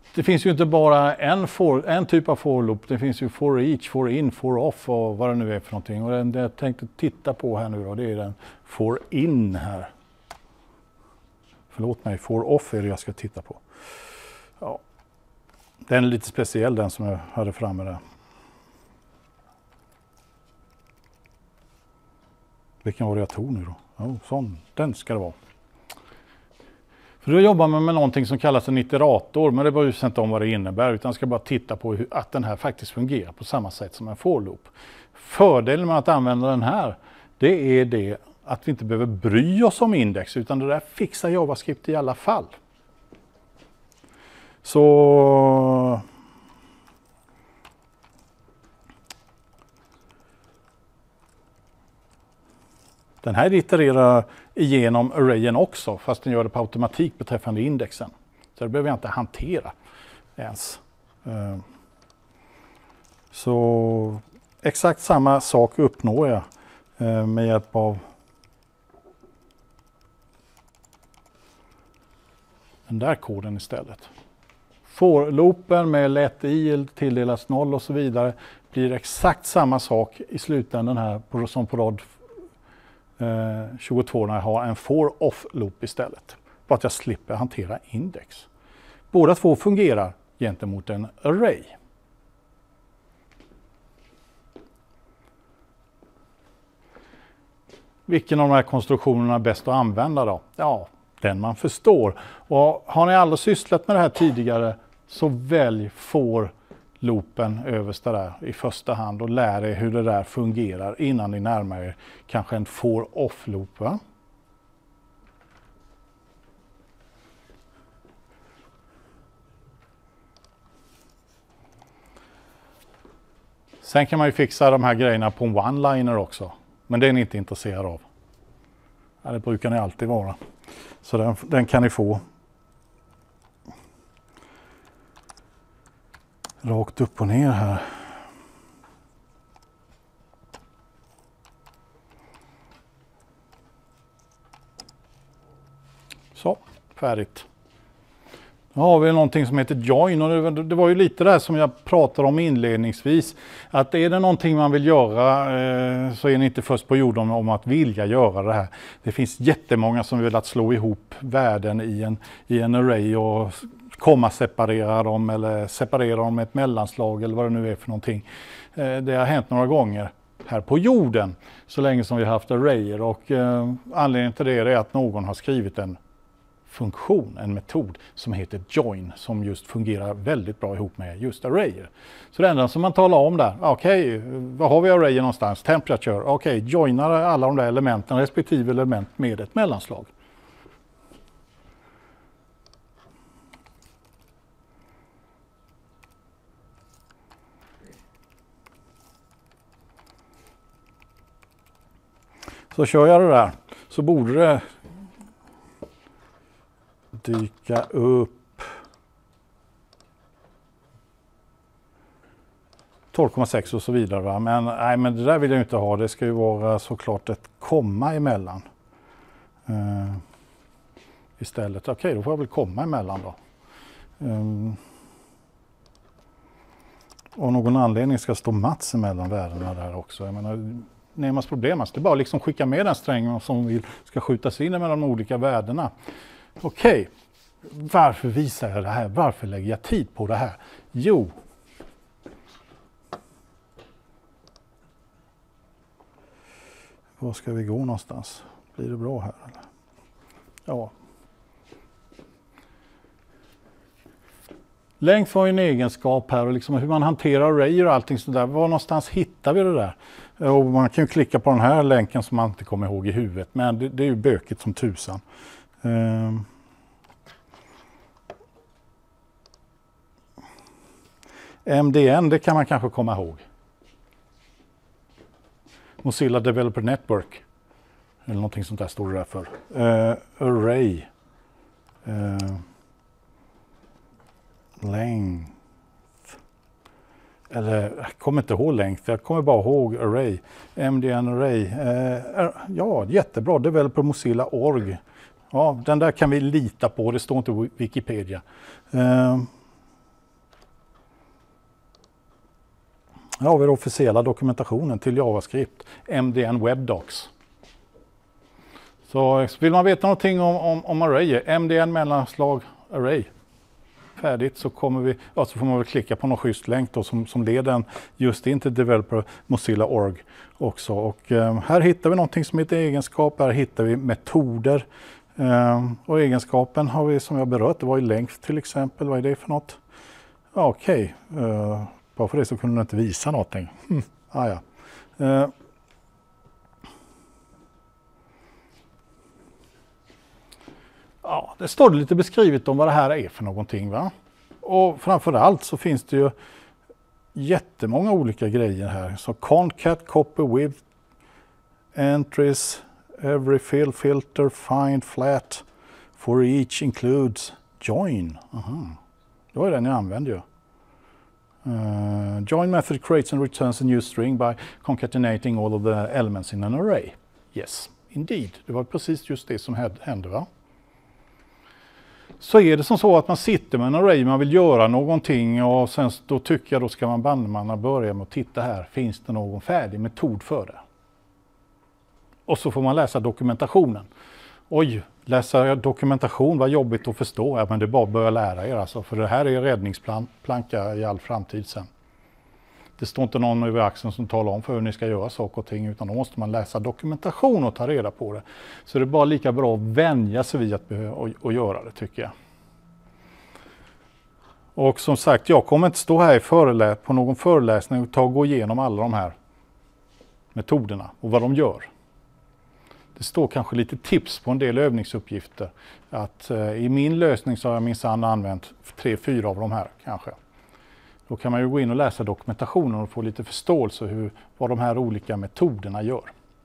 det finns ju inte bara en typ av for loop. Det finns ju for each, for in, for off och vad det nu är för någonting. Och den jag tänkte titta på här nu då, det är den for in här. Förlåt mig, for off är det jag ska titta på. Ja. Den är lite speciell, den som jag hade framme där. Vilken var det jag tog nu då? Oh, sån, den ska det vara. För då jobbar man med någonting som kallas en iterator, men det bryr sig inte om vad det innebär, utan ska bara titta på att den här faktiskt fungerar på samma sätt som en for loop. Fördelen med att använda den här, det är det att vi inte behöver bry oss om index, utan det där fixar JavaScript i alla fall. Så den här itererar igenom arrayen också, fast den gör det på automatik beträffande indexen. Så det behöver jag inte hantera ens. Så exakt samma sak uppnår jag med hjälp av den där koden istället. For-loopen med let i tilldelas 0 och så vidare blir exakt samma sak i slutändan här som på rad 22 när jag har en for-off-loop istället. För att jag slipper hantera index. Båda två fungerar gentemot en array. Vilken av de här konstruktionerna är bäst att använda då? Ja, den man förstår. Och har ni aldrig sysslat med det här tidigare så välj for-loopen överst där i första hand och lär er hur det där fungerar innan ni närmar er kanske en for-off-loop. Va? Sen kan man ju fixa de här grejerna på en one-liner också. Men det är ni inte intresserade av. Ja, det brukar ni alltid vara. Så den kan ni få. Rakt upp och ner här. Så, färdigt. Nu har vi någonting som heter join och det var ju lite där som jag pratade om inledningsvis. Att är det någonting man vill göra så är ni inte först på jorden om att vilja göra det här. Det finns jättemånga som vill att slå ihop värden i en array och komma separera dem eller separera dem med ett mellanslag eller vad det nu är för någonting. Det har hänt några gånger här på jorden så länge som vi har haft arrayer och anledningen till det är att någon har skrivit en funktion, en metod som heter join som just fungerar väldigt bra ihop med just arrayer. Så det enda som man talar om där, okej, vad har vi arrayer någonstans? Temperature, okej, joinar alla de där elementen, respektive element med ett mellanslag. Så kör jag det där så borde det dyka upp 12,6 och så vidare. Va? Men, nej, men det där vill jag inte ha. Det ska ju vara såklart ett komma emellan. Istället. Okej, då får jag väl komma emellan då. Av någon anledning ska stå Mats emellan värdena där också. Jag menar, Nemas problemas. Det är bara liksom skicka med den strängen som ska skjutas in mellan de olika värdena. Okej, varför visar jag det här? Varför lägger jag tid på det här? Jo, var ska vi gå någonstans? Blir det bra här? Eller? Ja. Längd var en egenskap här och liksom hur man hanterar arrayer och allting sådär. Var någonstans hittar vi det där? Och man kan ju klicka på den här länken som man inte kommer ihåg i huvudet. Men det är ju bökigt som tusan. MDN, det kan man kanske komma ihåg. Mozilla Developer Network. Eller någonting sånt där står det där för. Array. Length. Eller jag kommer inte ihåg length. Jag kommer bara ihåg array. MDN array. Ja, jättebra. Developer Mozilla org. Ja, den där kan vi lita på. Det står inte på Wikipedia. Här har vi den officiella dokumentationen till JavaScript, MDN WebDocs. Så vill man veta någonting om array, MDN mellanslag array, färdigt, så kommer vi, ja, så får man väl klicka på någon schysst länk då, som leder en just in till developer Mozilla.org också. Och här hittar vi någonting som heter egenskap, här hittar vi metoder. Och egenskapen har vi, som jag berört, det var i length till exempel. Vad är det för något? Ja, okej. Bara för det så kunde den inte visa någonting. Ja. Ja, det står lite beskrivet om vad det här är för någonting, va? Och framförallt så finns det ju jättemånga olika grejer här. Så concat, copy, width, entries, every fill, filter, find, flat, for each includes, join. Aha. Det var den jag använde ju. Join method creates and returns a new string by concatenating all of the elements in an array. Yes, indeed. Det var precis just det som hände, va? Så är det som så att man sitter med en array, man vill göra någonting och sen då tycker jag då ska man börja med att titta här. Finns det någon färdig metod för det? Och så får man läsa dokumentationen. Oj, läsa dokumentation var jobbigt att förstå. Ja, men det är bara att börja lära er alltså, för det här är räddningsplanka i all framtid sen. Det står inte någon över axeln som talar om för hur ni ska göra saker och ting, utan då måste man läsa dokumentation och ta reda på det. Så det är bara lika bra att vänja sig vid att göra det, tycker jag. Och som sagt, jag kommer inte stå här på någon föreläsning och gå igenom alla de här metoderna och vad de gör. Det står kanske lite tips på en del övningsuppgifter. Att i min lösning så har jag minsann använt 3-4 av de här kanske. Då kan man ju gå in och läsa dokumentationen och få lite förståelse vad de här olika metoderna gör.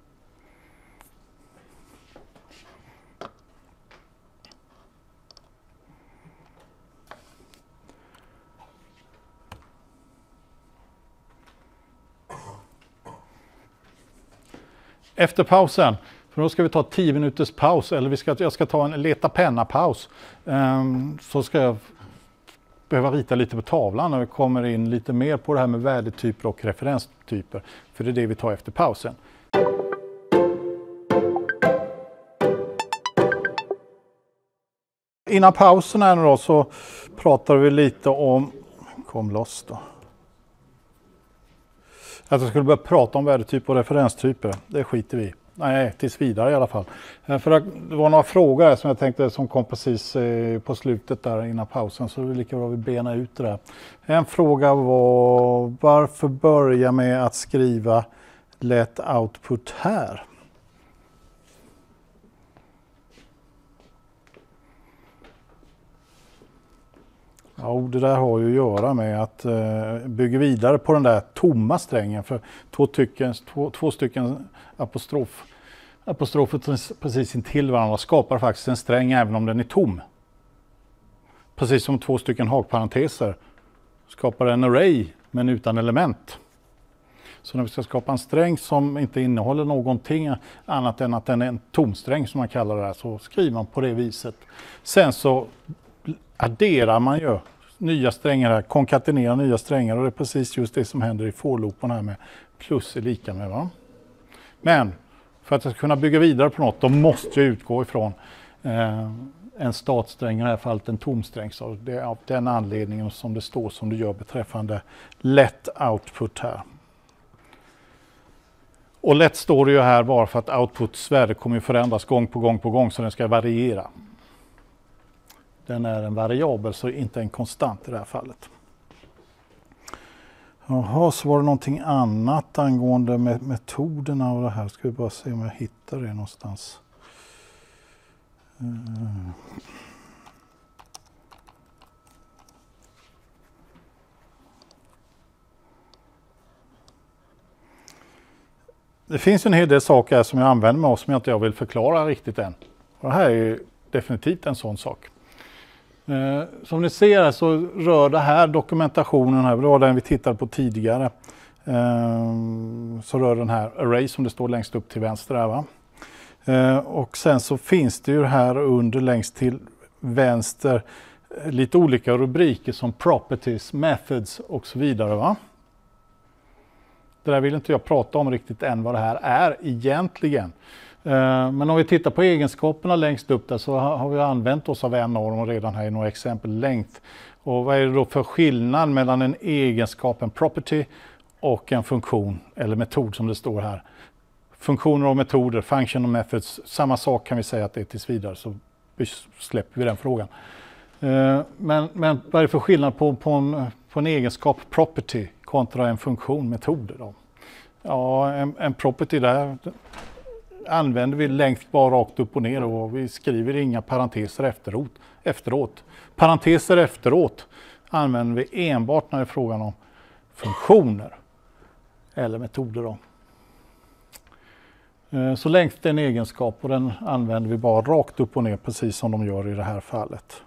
Efter pausen, för då ska vi ta 10 minuters paus, eller jag ska ta en leta penna-paus. Så ska jag behöva rita lite på tavlan när vi kommer in lite mer på det här med värdetyper och referenstyper. För det är det vi tar efter pausen. Innan pausen här då så pratar vi lite om, kom loss då. Att jag skulle börja prata om värdetyper och referenstyper, det skiter vi. Nej, tills vidare i alla fall. För det var några frågor här som jag tänkte som kom precis på slutet där innan pausen, så det är lika bra att vi benar ut det där. En fråga var, varför börja med att skriva let output här? Ja, det där har ju att göra med att bygga vidare på den där tomma strängen, för två stycken apostrofer precis intill varandra skapar faktiskt en sträng även om den är tom. Precis som 2 stycken hakparenteser skapar en array men utan element. Så när vi ska skapa en sträng som inte innehåller någonting annat än att den är en tomsträng som man kallar det här, så skriver man på det viset. Sen så adderar man ju nya strängar här, konkatenerar nya strängar, och det är precis just det som händer i for-loopen här med plus är lika med, va? Men för att jag ska kunna bygga vidare på något, då måste jag utgå ifrån en startsträng, i det här fallet en tomsträng. Så det är av den anledningen som det står som det gör beträffande let output här. Och let står det ju här bara för att outputs värde kommer ju förändras gång på gång så den ska variera. Den är en variabel, så inte en konstant i det här fallet. Jaha, så var det någonting annat angående metoderna och det här. Ska vi bara se om jag hittar det någonstans. Det finns en hel del saker som jag använder mig av som jag inte vill förklara riktigt än. Och det här är definitivt en sån sak. Som ni ser här så rör det här dokumentationen här, det var den vi tittade på tidigare. Så rör den här array som det står längst upp till vänster här, va? Och sen så finns det ju här under längst till vänster lite olika rubriker som properties, methods och så vidare, va? Det där vill inte jag prata om riktigt än vad det här är egentligen. Men om vi tittar på egenskaperna längst upp där så har vi använt oss av en av dem redan här i några exempel längst. Och vad är det då för skillnad mellan en egenskap, en property, och en funktion eller metod som det står här? Funktioner och metoder, function och methods, samma sak kan vi säga att det är tills vidare, så släpper vi den frågan. Men vad är det för skillnad på en egenskap, property, kontra en funktion, metoder då? Ja, en property där använder vi längst bara rakt upp och ner och vi skriver inga parenteser efteråt. Parenteser efteråt använder vi enbart när det är frågan om funktioner eller metoder då. Så längst är en egenskap och den använder vi bara rakt upp och ner precis som de gör i det här fallet.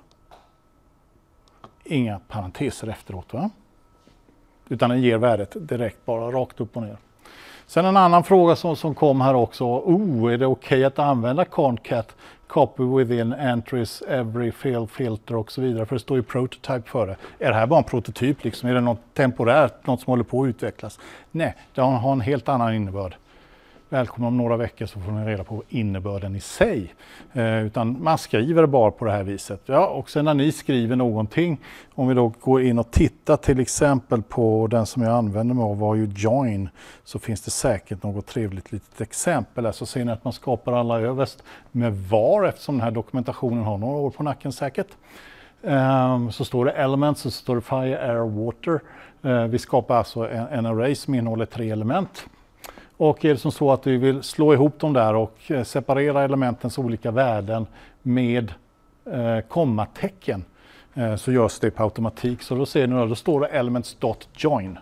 Inga parenteser efteråt, va? Utan den ger värdet direkt bara rakt upp och ner. Sen en annan fråga som kom här också. Är det okej att använda concat, copy within entries, every field, filter och så vidare? För det står ju prototype före. Är det här bara en prototyp liksom? Är det något temporärt, något som håller på att utvecklas? Nej, det har en helt annan innebörd. Välkomna om några veckor så får ni reda på innebörden i sig. Utan man skriver bara på det här viset. Ja, och sen när ni skriver någonting, om vi då går in och tittar till exempel på den som jag använder mig av var ju join, så finns det säkert något trevligt litet exempel. Alltså ser ni att man skapar alla överst med var, eftersom den här dokumentationen har några år på nacken säkert. Så står det elements, så står det fire, air, water. Vi skapar alltså en array som innehåller 3 element. Och är det som så att vi vill slå ihop dem där och separera elementens olika värden med kommatecken, så görs det på automatik. Så då ser ni då står det elements.join.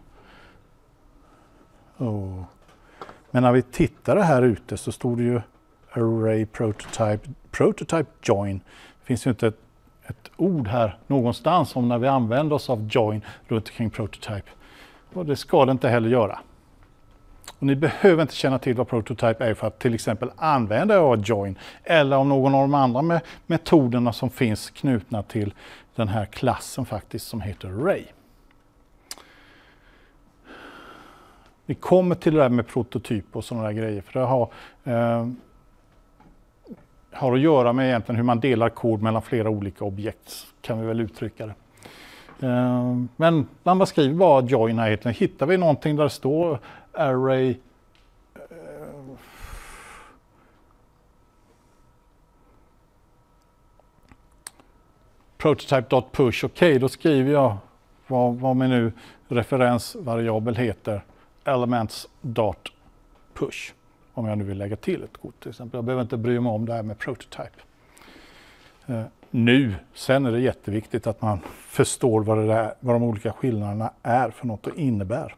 Men när vi tittar här ute så står det ju array prototype join. Det finns ju inte ett ord här någonstans om när vi använder oss av join runt omkring prototype. Och det ska det inte heller göra. Och ni behöver inte känna till vad prototype är för att till exempel använda join, eller om någon av de andra metoderna som finns knutna till den här klassen faktiskt som heter array. Vi kommer till det där med prototyp och sådana där grejer, för det har att göra med egentligen hur man delar kod mellan flera olika objekt, kan vi väl uttrycka det. Men man skriver bara join här, hittar vi någonting där det står array prototype.push, okej, då skriver jag vad min nu referensvariabel heter, elements.push, om jag nu vill lägga till ett kod till exempel. Jag behöver inte bry mig om det här med prototype. Sen är det jätteviktigt att man förstår vad de olika skillnaderna är för något och innebär.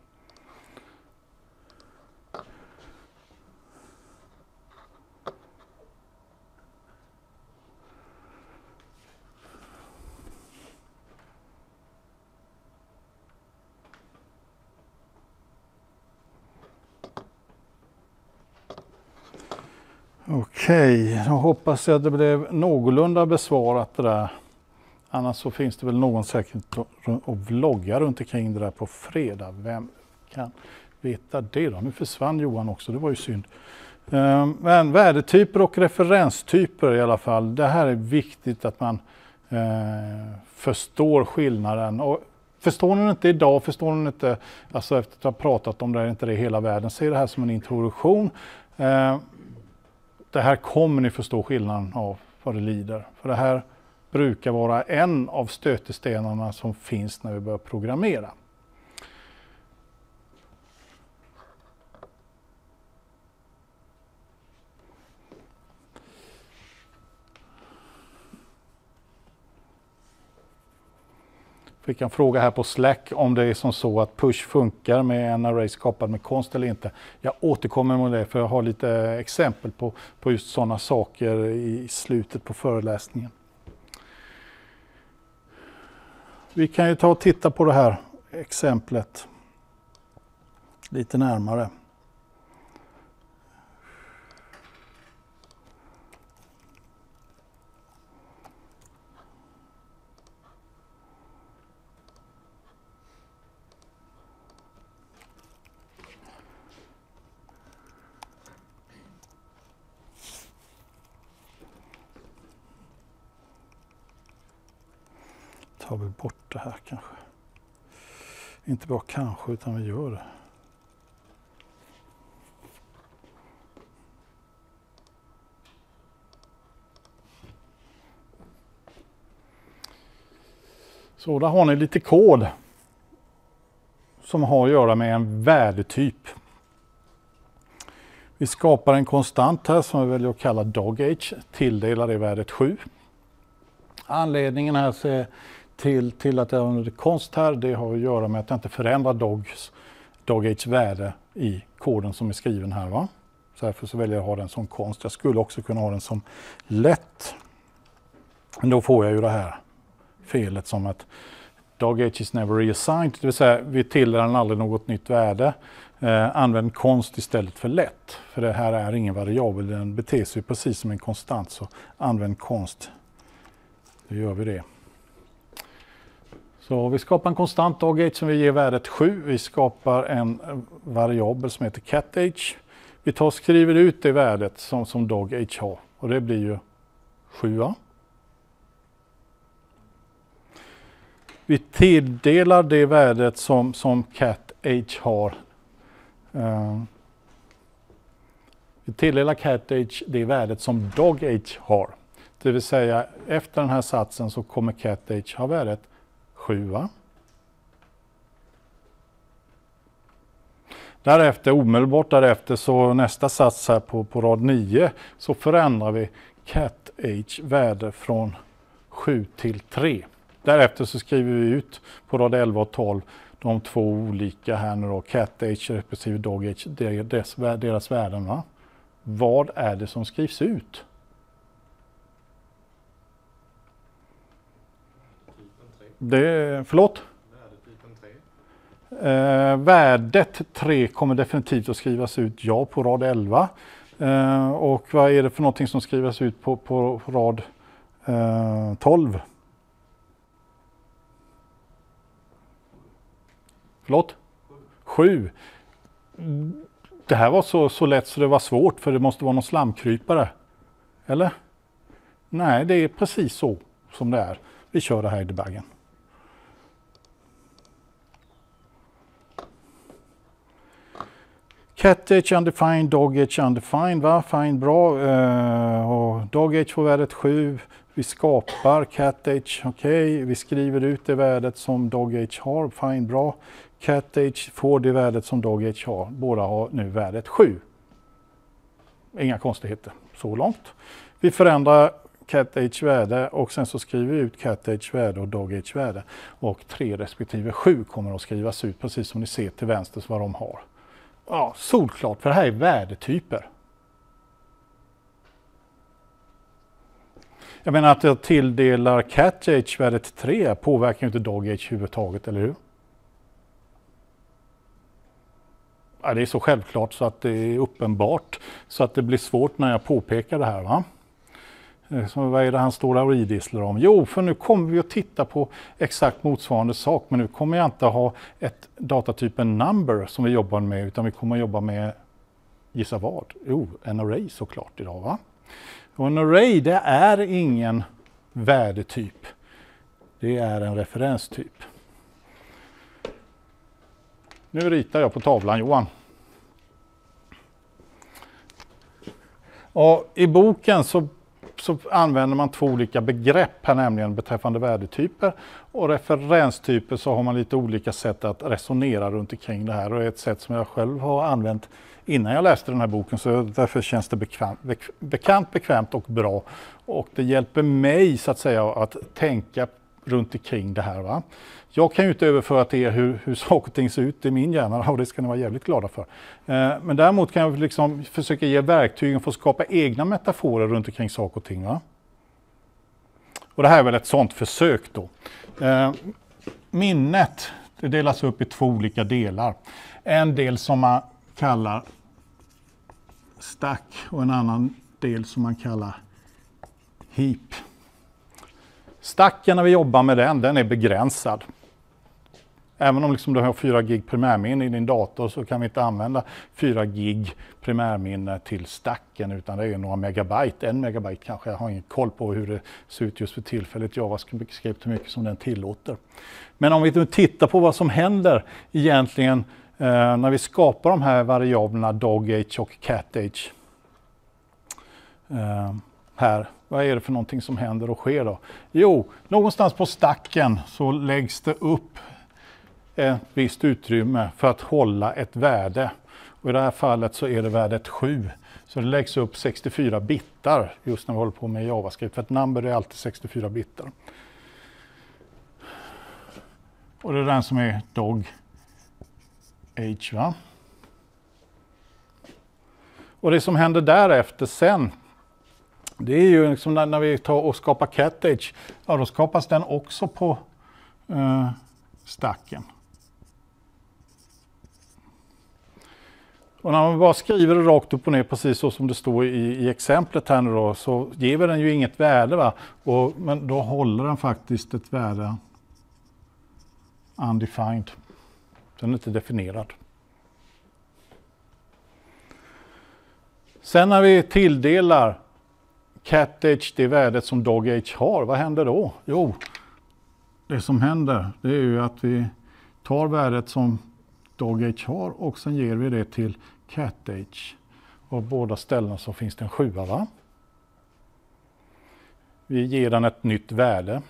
Okej, då hoppas jag att det blev någorlunda besvarat det där. Annars så finns det väl någon säkert och vloggar runt omkring det där på fredag. Vem kan veta det då? Nu försvann Johan också, det var ju synd. Men värdetyper och referenstyper i alla fall. Det här är viktigt att man förstår skillnaden. Och förstår ni inte idag, förstår ni inte, alltså efter att ha pratat om det, är inte det hela världen. Se det här som en introduktion. Det här kommer ni förstå skillnaden av vad det lider. För det här brukar vara en av stötestenarna som finns när vi börjar programmera. Fick en fråga här på Slack om det är som så att push funkar med en array skapad med konst eller inte. Jag återkommer med det för jag har lite exempel på just sådana saker i slutet på föreläsningen. Vi kan ju ta och titta på det här exemplet lite närmare. tar vi bort det här kanske. Inte bara kanske, utan vi gör det. Så där har ni lite kod som har att göra med en värdetyp. Vi skapar en konstant här som vi väljer att kalla dog-age, tilldelar det värdet 7. Anledningen här är till att jag använder konst här, det har att göra med att jag inte förändrar dog-age värde i koden som är skriven här. Va? Så därför så väljer jag att ha den som konst. Jag skulle också kunna ha den som lätt. Men då får jag ju det här felet som att dog-age is never reassigned, det vill säga vi tilldelar den aldrig något nytt värde. Använd konst istället för lätt, för det här är ingen variabel, den beter sig precis som en konstant, så använd konst. Då gör vi det. Så vi skapar en konstant dog-age som vi ger värdet 7. Vi skapar en variabel som heter cat-age. Vi tar och skriver ut det värdet som dog-age har, och det blir ju 7. Vi tilldelar det värdet som cat-age har. Vi tilldelar cat-age det värdet som dog-age har. Det vill säga efter den här satsen så kommer cat-age ha värdet 7. Därefter, omedelbart därefter, så nästa sats här på rad 9 så förändrar vi cat-age värde från 7 till 3. Därefter så skriver vi ut på rad 11 och 12 de två olika här nu då, cat-age respektive dog-age, deras värden. Va? Vad är det som skrivs ut? Förlåt? Värdet 3 kommer definitivt att skrivas ut på rad 11. Och vad är det för någonting som skrivs ut på rad 12? Förlåt? 7. Det här var så lätt så det var svårt, för det måste vara någon slamkrypare. Eller? Nej, det är precis så som det är. Vi kör det här i debuggen. Cat-age undefined, dog-age undefined, va? Fine, bra. Och dog-age får värdet 7. Vi skapar cat-age, okej. Vi skriver ut det värdet som dog-age har, fine, bra. Cat-age får det värdet som dog-age har. Båda har nu värdet 7. Inga konstigheter så långt. Vi förändrar cat-age värde och sen så skriver vi ut cat-age värde och dog-age värde. Och 3 respektive 7 kommer att skrivas ut precis som ni ser till vänster vad de har. Ja, solklart, för det här är värdetyper. Jag menar att jag tilldelar cat-age värdet 3 påverkar inte dog-age överhuvudtaget, eller hur? Ja, det är så självklart så att det är uppenbart så att det blir svårt när jag påpekar det här. Va? Så vad är det han står där och idisslar om? Jo, för nu kommer vi att titta på exakt motsvarande sak, men nu kommer jag inte ha ett datatypen number som vi jobbar med, utan vi kommer att jobba med, gissa vad? Jo, en array såklart idag. Va? Och en array, det är ingen värdetyp. Det är en referenstyp. Nu ritar jag på tavlan, Johan. Och i boken så använder man två olika begrepp här, nämligen beträffande värdetyper och referenstyper, så har man lite olika sätt att resonera runt omkring det här, och ett sätt som jag själv har använt innan jag läste den här boken, så därför känns det bekvämt och bra, och det hjälper mig så att säga att tänka runt omkring det här. Va? Jag kan ju inte överföra till er hur saker och ting ser ut i min hjärna, och det ska ni vara jävligt glada för. Men däremot kan jag liksom försöka ge verktygen för att skapa egna metaforer runt omkring saker och ting. Va? Och det här är väl ett sånt försök då. Minnet, det delas upp i två olika delar. En del som man kallar stack och en annan del som man kallar heap. Stacken, när vi jobbar med den är begränsad. Även om liksom du har 4 gig primärminne i din dator så kan vi inte använda 4 gig primärminne till stacken, utan det är några megabyte, 1 megabyte kanske. Jag har ingen koll på hur det ser ut just för tillfället. JavaScript hur mycket som den tillåter. Men om vi nu tittar på vad som händer egentligen när vi skapar de här variablerna dog-age och cat-age. Här. Vad är det för någonting som händer och sker då? Jo, någonstans på stacken så läggs det upp ett visst utrymme för att hålla ett värde. Och i det här fallet så är det värdet 7. Så det läggs upp 64 bitar just när vi håller på med JavaScript. För ett number är alltid 64 bitar. Och det är den som är dog-age, va? Och det som händer därefter sen, det är ju liksom när vi tar och skapar cat-age, ja då skapas den också på stacken. Och när man bara skriver det rakt upp och ner precis så som det står i exemplet här nu då, så ger vi den ju inget värde, va? Men då håller den faktiskt ett värde undefined. Den är inte definierad. Sen när vi tilldelar cat-age det värdet som dog-age har, vad händer då? Jo, det som händer det är ju att vi tar värdet som dog-age har och sen ger vi det till cat-age. Och på båda ställena så finns det en 7, va? Vi ger den ett nytt värde.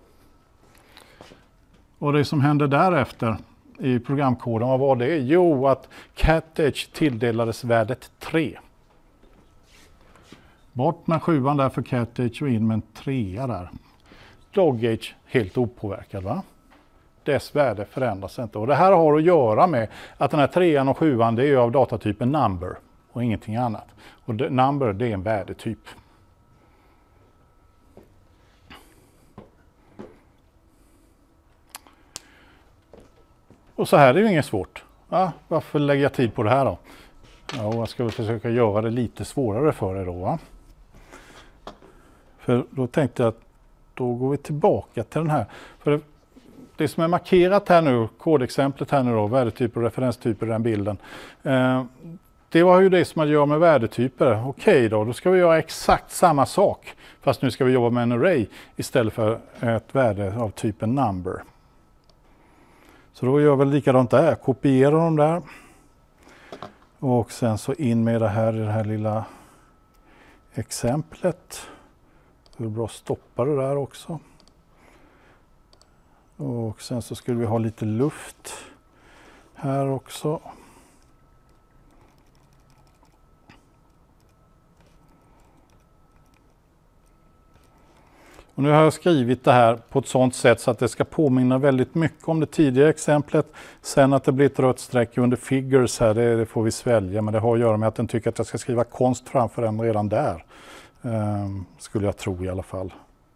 Och det som händer därefter i programkoden, vad var det? Jo, att cat-age tilldelades värdet 3. Bort med 7 där för cat-age och in med en 3 där. Dog-age helt opåverkad, va? Dess värde förändras inte. Och det här har att göra med att den här 3 och 7 det är av datatypen number och ingenting annat. Och number det är en värdetyp. Och så här är det ju inget svårt. Ja, varför lägger jag tid på det här då? Ja, jag ska väl försöka göra det lite svårare för er då, va? För då tänkte jag att då går vi tillbaka till den här. För det som är markerat här nu, kodexemplet här nu då, värdetyper och referenstyper i den bilden. Det var ju det som man gör med värdetyper. Okej då ska vi göra exakt samma sak. Fast nu ska vi jobba med en array istället för ett värde av typen number. Så då gör vi likadant där, kopierar dem där. Och sen så in med det här i det här lilla exemplet. Det är bra att stoppa det där också. Och sen så skulle vi ha lite luft här också. Och nu har jag skrivit det här på ett sådant sätt så att det ska påminna väldigt mycket om det tidigare exemplet. Sen att det blir ett rött streck under figures här, det får vi svälja. Men det har att göra med att den tycker att jag ska skriva konst framför den redan där. Skulle jag tro i alla fall.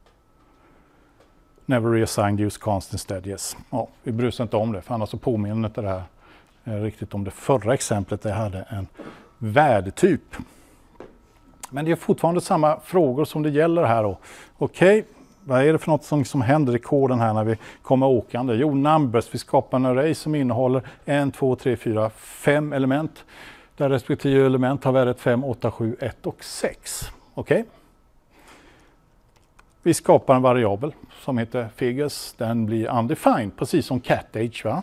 Never reassigned use const instead, yes. Ja, vi bryr oss inte om det, för annars så påminner inte det här riktigt om det förra exemplet där jag hade en värdetyp. Men det är fortfarande samma frågor som det gäller här då. Okej, vad är det för något som händer i koden här när vi kommer åkande? Jo, numbers. Vi skapar en array som innehåller 1, 2, 3, 4, 5 element. Där respektive element har värdet 5, 8, 7, 1 och 6. Okej? Vi skapar en variabel som heter figures. Den blir undefined, precis som cat-age, va?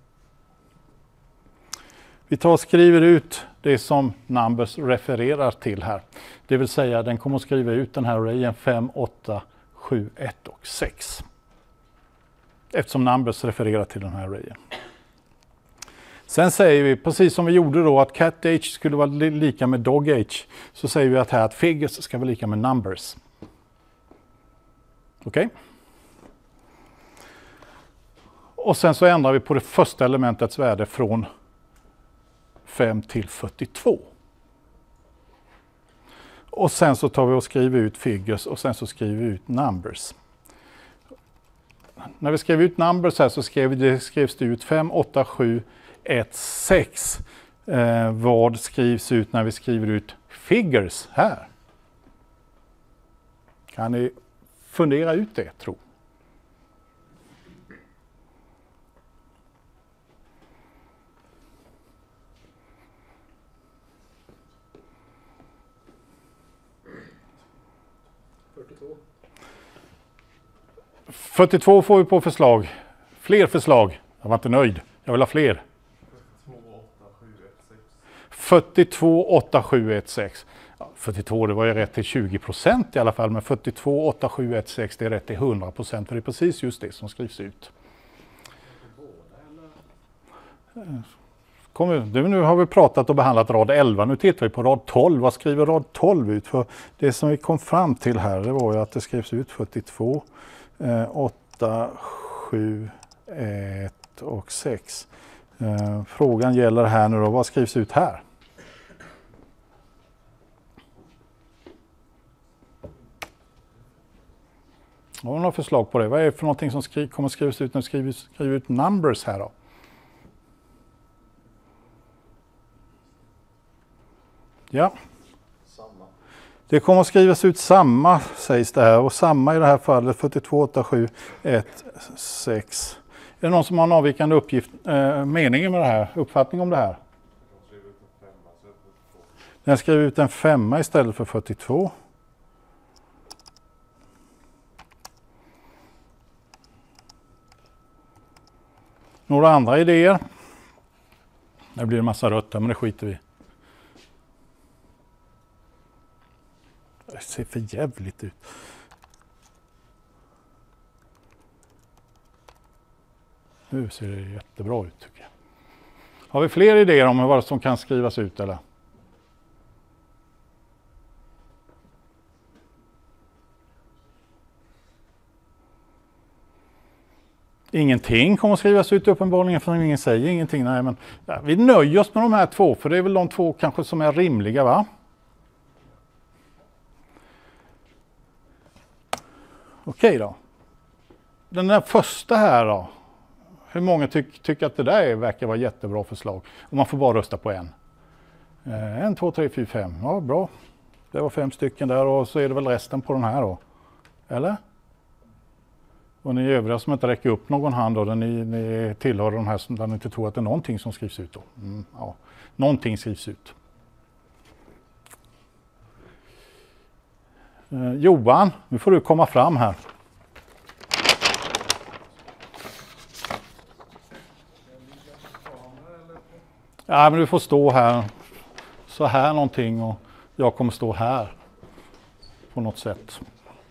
Vi tar och skriver ut det som numbers refererar till här. Det vill säga den kommer att skriva ut den här arrayen 5, 8, 7, 1 och 6. Eftersom numbers refererar till den här arrayen. Sen säger vi, precis som vi gjorde då, att cat-age skulle vara lika med dog-age. Så säger vi att här att figures ska vara lika med numbers. Okej? Och sen så ändrar vi på det första elementets värde från 5 till 42. Och sen så tar vi och skriver ut figures och sen så skriver vi ut numbers. När vi skrev ut numbers här så skrevs det ut 5, 8, 7, 1, 6. Vad skrivs ut när vi skriver ut figures här? Kan ni fundera ut det, tro? 42 får vi på förslag. Fler förslag. Jag var inte nöjd. Jag vill ha fler. 42 8716. 42, det var ju rätt till 20% i alla fall, men 42 8716 det är rätt till 100%, för det är precis just det som skrivs ut. Nu har vi pratat och behandlat rad 11, nu tittar vi på rad 12. Vad skriver rad 12 ut? För det som vi kom fram till här, det var ju att det skrivs ut 42, 8, 7, 1 och 6. Frågan gäller här nu då, vad skrivs ut här? Har du några förslag på det? Vad är det för någonting som kommer skrivas ut när du skriver ut numbers här då? Ja.
Samma.
Det kommer att skrivas ut samma, sägs det här. Och samma i det här fallet 42, 8, 7, 1, 6. Är det någon som har en avvikande uppgift, mening med det här? Uppfattning om det här? Den skriver ut en 5 istället för 42. Några andra idéer? Det blir en massa rött men det skiter vi. Det ser för jävligt ut. Nu ser det jättebra ut tycker jag. Har vi fler idéer om vad som kan skrivas ut eller? Ingenting kommer att skrivas ut uppenbarligen för ingen säger ingenting. Nej, men ja, vi nöjer oss med de här två för det är väl de två kanske som är rimliga va? Okej då. Den där första här då. Hur många tycker att det där verkar vara jättebra förslag? Och man får bara rösta på en. 1, 2, 3, 4, 5. Ja, bra. Det var 5 stycken där och så är det väl resten på den här då. Eller? Och ni övriga som inte räcker upp någon hand då, ni tillhör de här som där ni inte tror att det är någonting som skrivs ut då. Ja, någonting skrivs ut. Johan, nu får du komma fram här. Ja, men du får stå här. Så här någonting och jag kommer stå här. På något sätt.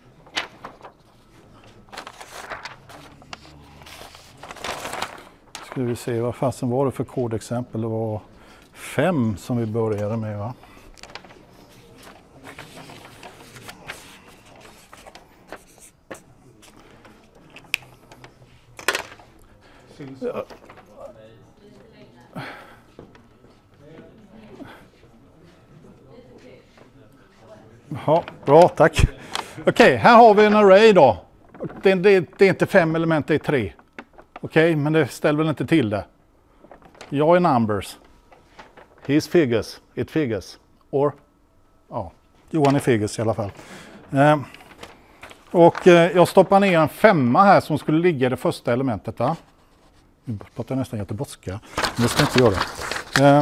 Ska vi se, vad fasen var det för kodexempel? Det var 5 som vi började med va? Ja, bra, tack. Okej, här har vi en array då. Det är inte 5 element, det är 3. Okej, men det ställer väl inte till det. Jag är numbers. His figures, it figures. Or, ja, Johan är figures i alla fall. Och jag stoppar ner en 5 här som skulle ligga i det första elementet va? Nu pratar jag nästan göteborgska, men det ska jag inte göra.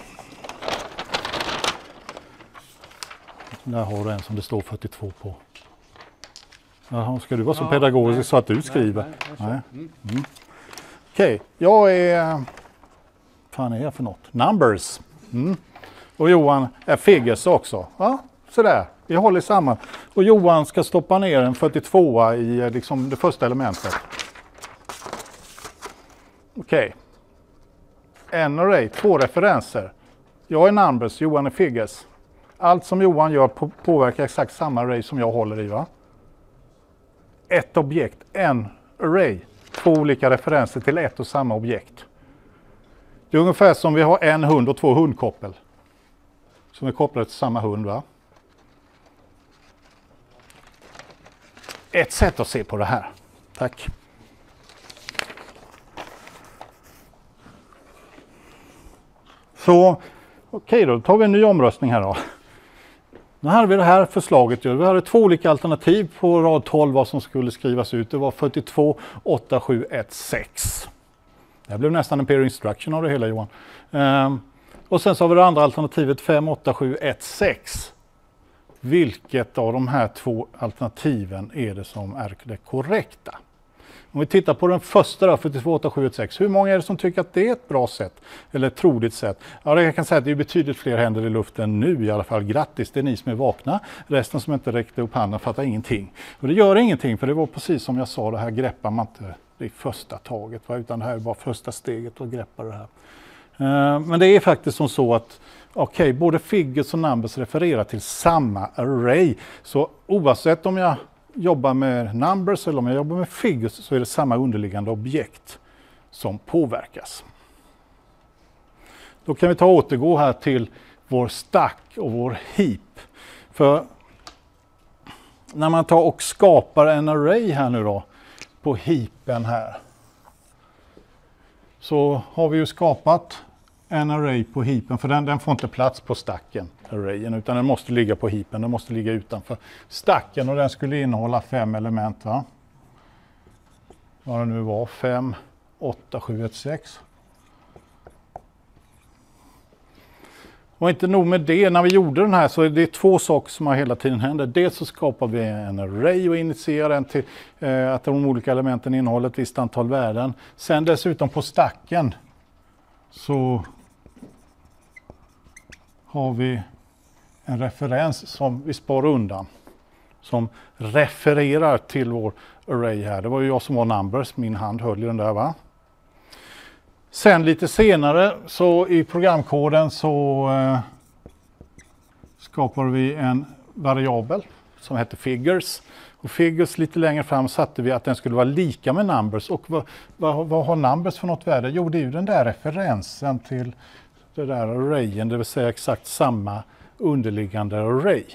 Där har du en som det står 42 på. Jaha, ska du vara så pedagogisk så att du skriver? Nej. Okej, jag är... fan är jag för något? Numbers. Och Johan är figures också. Ja, sådär. Vi håller samman. Och Johan ska stoppa ner en 42 i liksom det första elementet. Okej. En array, 2 referenser. Jag är numbers, Johan är figures. Allt som Johan gör påverkar exakt samma array som jag håller i va? Ett objekt, en array. 2 olika referenser till ett och samma objekt. Det är ungefär som vi har en hund och 2 hundkoppel. Som är kopplade till samma hund va? Ett sätt att se på det här. Tack. Så okej då tar vi en ny omröstning här då. Nu hade vi det här förslaget. Vi hade 2 olika alternativ på rad 12 vad som skulle skrivas ut. Det var 42, 8, 7, 1, 6. Det blev nästan en peer instruction av det hela Johan. Och sen så har vi det andra alternativet 5, 8, 7, 1, 6. vilket av de här två alternativen är det som är det korrekta. Om vi tittar på den första då, 42876, hur många är det som tycker att det är ett bra sätt eller ett troligt sätt? Ja, jag kan säga att det är betydligt fler händer i luften nu i alla fall. Grattis, det är ni som är vakna. Resten som inte räckte upp handen fattar ingenting. Och det gör ingenting, för det var precis som jag sa, det här greppar man inte i första taget, utan det här är bara första steget att greppa det här. Men det är faktiskt som så att både figures och numbers refererar till samma array. Så oavsett om jag jobbar med numbers eller om jag jobbar med figures så är det samma underliggande objekt som påverkas. Då kan vi återgå här till vår stack och vår heap. För när man tar och skapar en array här nu då på heapen här, så har vi ju skapat en array på heapen, för den får inte plats på stacken, arrayen, utan den måste ligga på heapen, den måste ligga utanför stacken, och den skulle innehålla 5 element, va? Vad det nu var, 5, 8, 7, 1, 6. Och inte nog med det, när vi gjorde den här så är det två saker som har hela tiden händer. Dels så skapar vi en array och initierar den till att de olika elementen innehåller ett visst antal värden. Sen dessutom på stacken så har vi en referens som vi sparar undan, som refererar till vår array här. Det var ju jag som var numbers, min hand höll i den där, va? Sen lite senare så i programkoden så skapar vi en variabel som heter figures. Och figures lite längre fram satte vi att den skulle vara lika med numbers. Och vad har numbers för något värde? Jo, det är ju den där referensen till det där arrayen, det vill säga exakt samma underliggande array.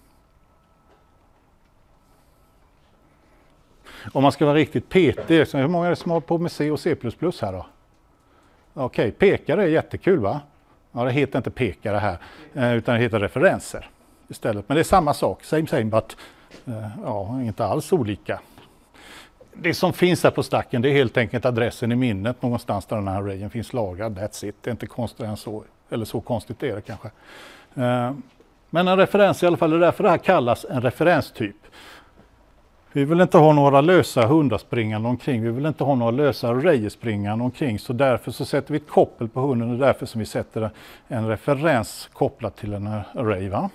Om man ska vara riktigt petig, hur många är det som har på med C och C++ här då? Okej, pekare är jättekul, va? Ja, det heter inte pekare här, utan det heter referenser istället. Men det är samma sak, same but inte alls olika. Det som finns här på stacken, det är helt enkelt adressen i minnet någonstans där den här arrayen finns lagrad. That's it, det är inte konstigt än så, eller så konstigt är det kanske. Men en referens i alla fall, är därför det här kallas en referenstyp. Vi vill inte ha några lösa hundar springande omkring, vi vill inte ha några lösa arrayer springande omkring, så därför så sätter vi ett koppel på hunden, och därför som vi sätter en referens kopplat till en array, va?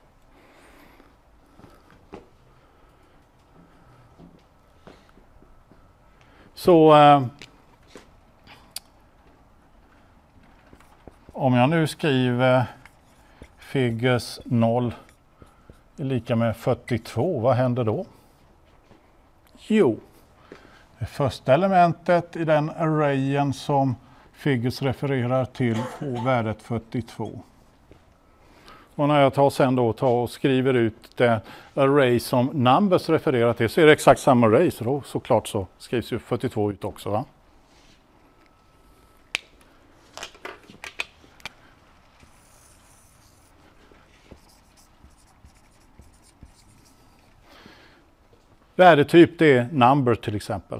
Så om jag nu skriver figures 0 är lika med 42, vad händer då? Jo, det första elementet i den arrayen som figures refererar till får värdet 42. Och när jag sen och skriver ut det array som numbers refererar till, så är det exakt samma array, så då såklart så skrivs ju 42 ut också, va? Värdetyp, det är number till exempel.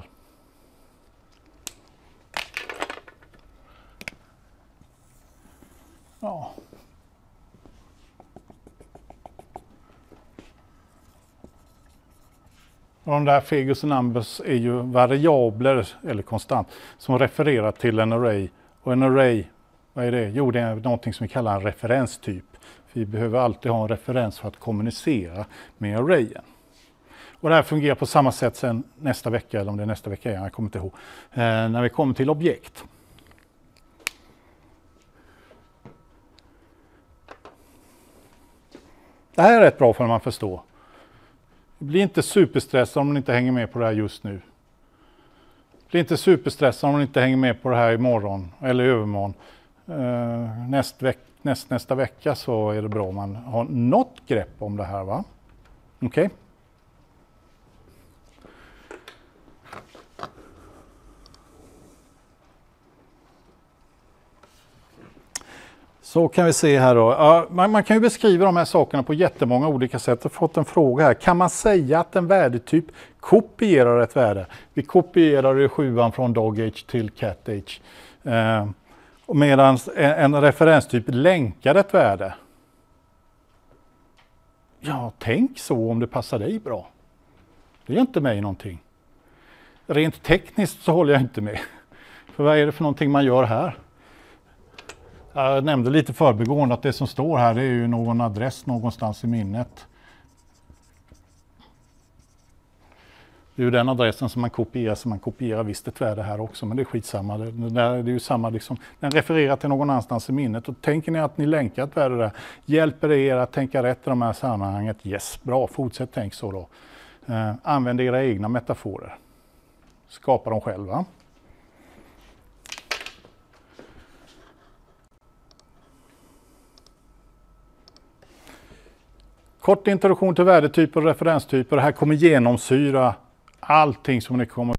Ja. Och de där figures och numbers är ju variabler eller konstant som refererar till en array. Och en array, vad är det? Jo, det är någonting som vi kallar en referenstyp. Vi behöver alltid ha en referens för att kommunicera med arrayen. Och det här fungerar på samma sätt sen nästa vecka, eller om det är nästa vecka, jag kommer inte ihåg, när vi kommer till objekt. Det här är rätt bra för att man förstår. Bli inte superstressad om man inte hänger med på det här just nu. Bli inte superstressad om man inte hänger med på det här imorgon eller i övermorgon. Nästa vecka så är det bra om man har något grepp om det här, va? Okej? Så kan vi se här då. Ja, man kan ju beskriva de här sakerna på jättemånga olika sätt. Jag har fått en fråga här. Kan man säga att en värdetyp kopierar ett värde? Vi kopierar i 7:an från dog age till cat age. Medan en referenstyp länkar ett värde. Ja, tänk så om det passar dig bra. Det gör inte mig någonting. Rent tekniskt så håller jag inte med. För vad är det för någonting man gör här? Jag nämnde lite förbigående att det som står här det är ju någon adress någonstans i minnet. Det är ju den adressen som man kopierar, så man kopierar visst ett värde här också, men det är skitsamma. Det är ju samma liksom, den refererar till någon annanstans i minnet. Och tänker ni att ni länkar ett värde där, hjälper det er att tänka rätt i de här sammanhanget? Yes, bra, fortsätt tänk så då. Använd era egna metaforer. Skapa dem själva. Kort introduktion till värdetyper och referenstyper. Det här kommer genomsyra allting som ni kommer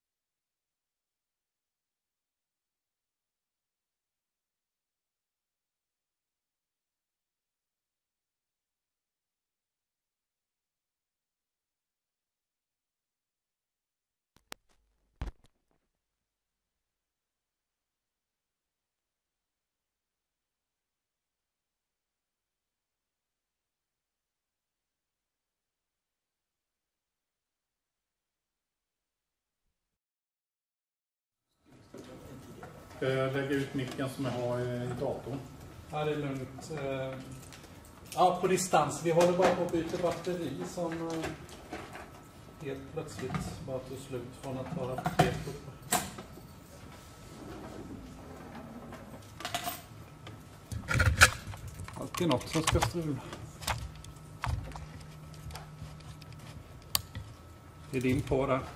lägga ut micken som jag har i datorn.
Ja, det är lugnt. Ja, på distans. Vi håller bara på att byta batteri som helt plötsligt bara tog slut från att vara helt uppe. Alltid något som ska strula. Det är din på där.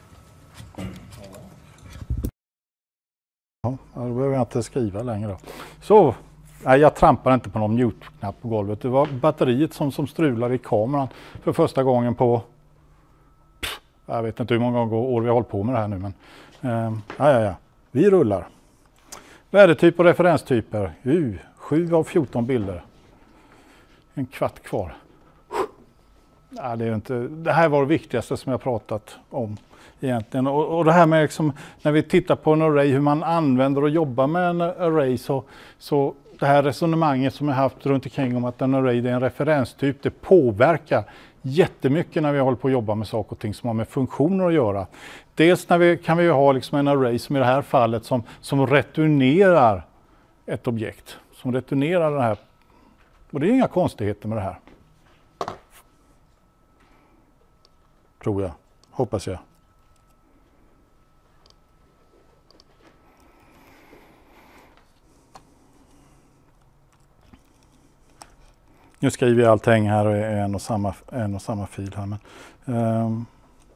Ja, då behöver jag inte skriva längre då. Så, nej, jag trampar inte på någon mute-knapp på golvet. Det var batteriet som strulade i kameran för första gången på... jag vet inte hur många år vi har hållit på med det här nu, men... ja. Vi rullar. Värdetyp och referenstyper. 7 av 14 bilder. En kvart kvar. Ja, det här var det viktigaste som jag pratat om egentligen. Och det här med liksom, när vi tittar på en array, hur man använder och jobbar med en array, så det här resonemanget som jag haft runt omkring om att en array är en referenstyp, det påverkar jättemycket när vi håller på att jobba med saker och ting som har med funktioner att göra. Dels kan vi ha liksom en array som i det här fallet som returnerar ett objekt. Som returnerar det här. Och det är inga konstigheter med det här. Tror jag. Hoppas jag. Nu skriver jag allting här i en och samma fil här. Men,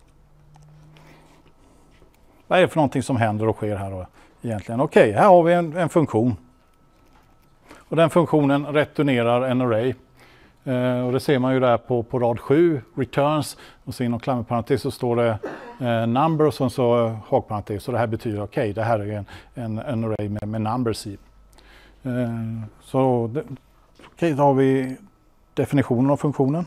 vad är det för någonting som händer och sker här då egentligen? Okej, här har vi en funktion. Och den funktionen returnerar en array. Och det ser man ju där på rad 7, returns, och så inom klammerparentes så står det number och så hakparentes. Så det här betyder okej, det här är en array med numbers i. Så då har vi definitionen av funktionen.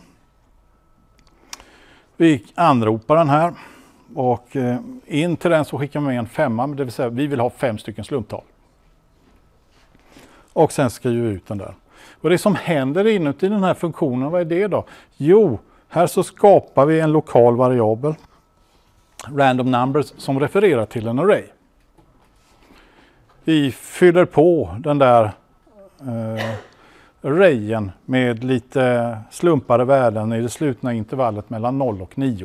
Vi anropar den här och in till den så skickar vi med en 5, det vill säga vi vill ha 5 stycken slumptal. Och sen skriver vi ut den där. Och det som händer inuti den här funktionen, vad är det då? Jo, här så skapar vi en lokal variabel, random numbers, som refererar till en array. Vi fyller på den där arrayen med lite slumpade värden i det slutna intervallet mellan 0 och 9.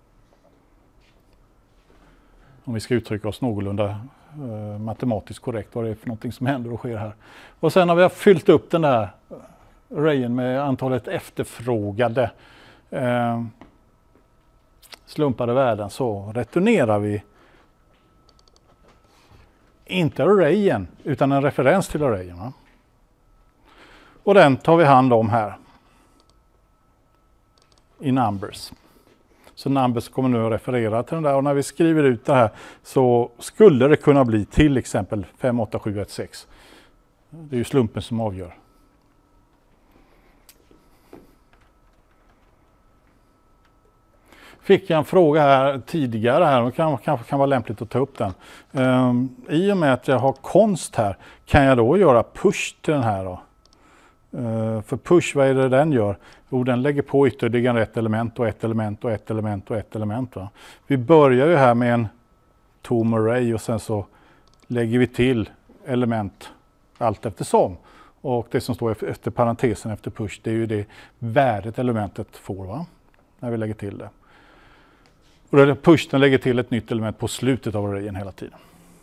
Om vi ska uttrycka oss någorlunda matematiskt korrekt vad det är för någonting som händer och sker här. Och sen har vi fyllt upp den där arrayen med antalet efterfrågade slumpade värden, så returnerar vi inte arrayen utan en referens till arrayen. Va? Och den tar vi hand om här i numbers. Så numbers kommer nu att referera till den där, och när vi skriver ut det här så skulle det kunna bli till exempel 58716. Det är ju slumpen som avgör. Fick jag en fråga här tidigare här, och kanske kan vara lämpligt att ta upp den. I och med att jag har konst här, kan jag då göra push till den här då? För push, vad är det den gör? Jo, den lägger på ytterligare ett element och ett element och ett element och ett element. Va? Vi börjar ju här med en tom array och sen så lägger vi till element allt eftersom. Och det som står efter parentesen efter push, det är ju det värdet elementet får, va? När vi lägger till det. Och push, den lägger till ett nytt element på slutet av arrayen hela tiden.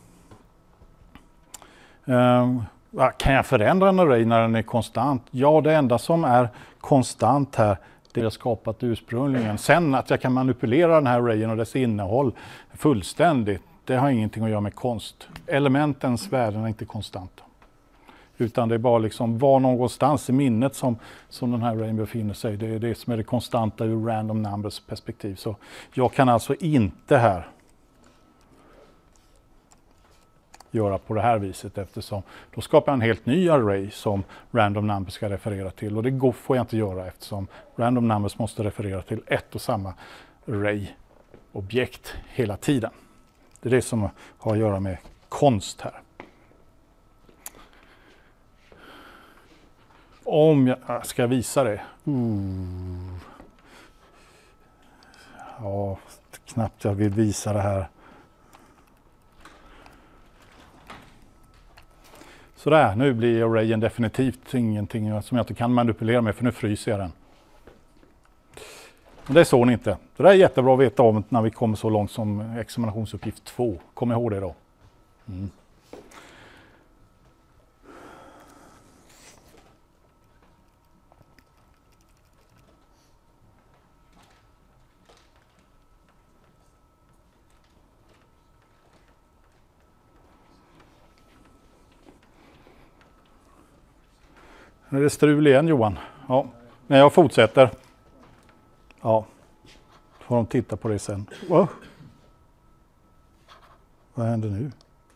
Kan jag förändra en array när den är konstant? Ja, det enda som är konstant här, det är skapat ursprungligen. Sen att jag kan manipulera den här arrayen och dess innehåll fullständigt, det har ingenting att göra med konst. Elementens värden är inte konstanta. Utan det är bara liksom var någonstans i minnet som den här arrayen befinner sig. Det är det som är det konstanta ur random numbers perspektiv. Så jag kan alltså inte här göra på det här viset, eftersom då skapar jag en helt ny array som random numbers ska referera till, och det får jag inte göra eftersom random numbers måste referera till ett och samma array-objekt hela tiden. Det är det som har att göra med konst här. Om jag ska visa det. Ja, knappt jag vill visa det här. Sådär, nu blir arrayen definitivt ingenting som jag inte kan manipulera med, för nu fryser jag den. Men det är så inte. Det där är jättebra att veta om när vi kommer så långt som examinationsuppgift 2. Kom ihåg det då. Nu är det strul igen, Johan. Ja, när jag fortsätter. Ja, får de titta på det sen. Vad händer nu?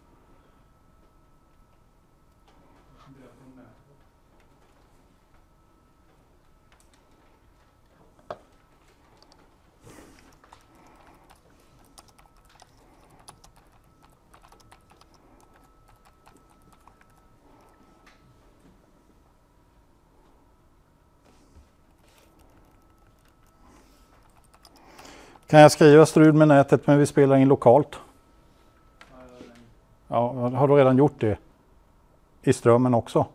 Kan jag skriva strul med nätet, men vi spelar in lokalt? Ja, har du redan gjort det? I strömmen också?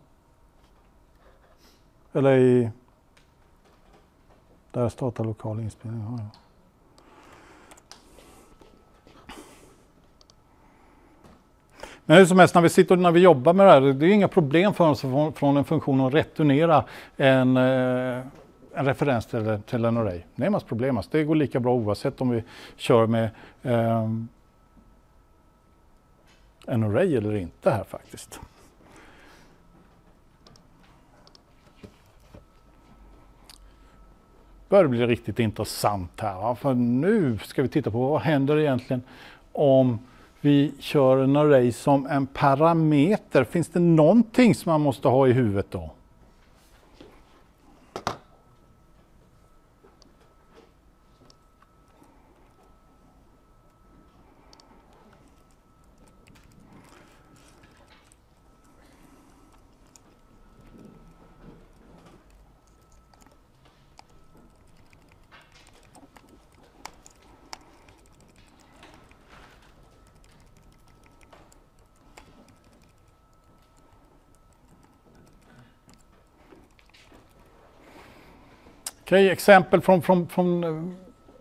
Eller i... Där startar lokal inspelning. Ja. Men hur som helst, när vi jobbar med det här, det är inga problem för oss från en funktion att returnera en referens till en array. Det är massa problem. Det går lika bra oavsett om vi kör med en array eller inte här faktiskt. Börjar bli riktigt intressant här. Va? För nu ska vi titta på vad händer egentligen om vi kör en array som en parameter. Finns det någonting som man måste ha i huvudet då? Okej, exempel från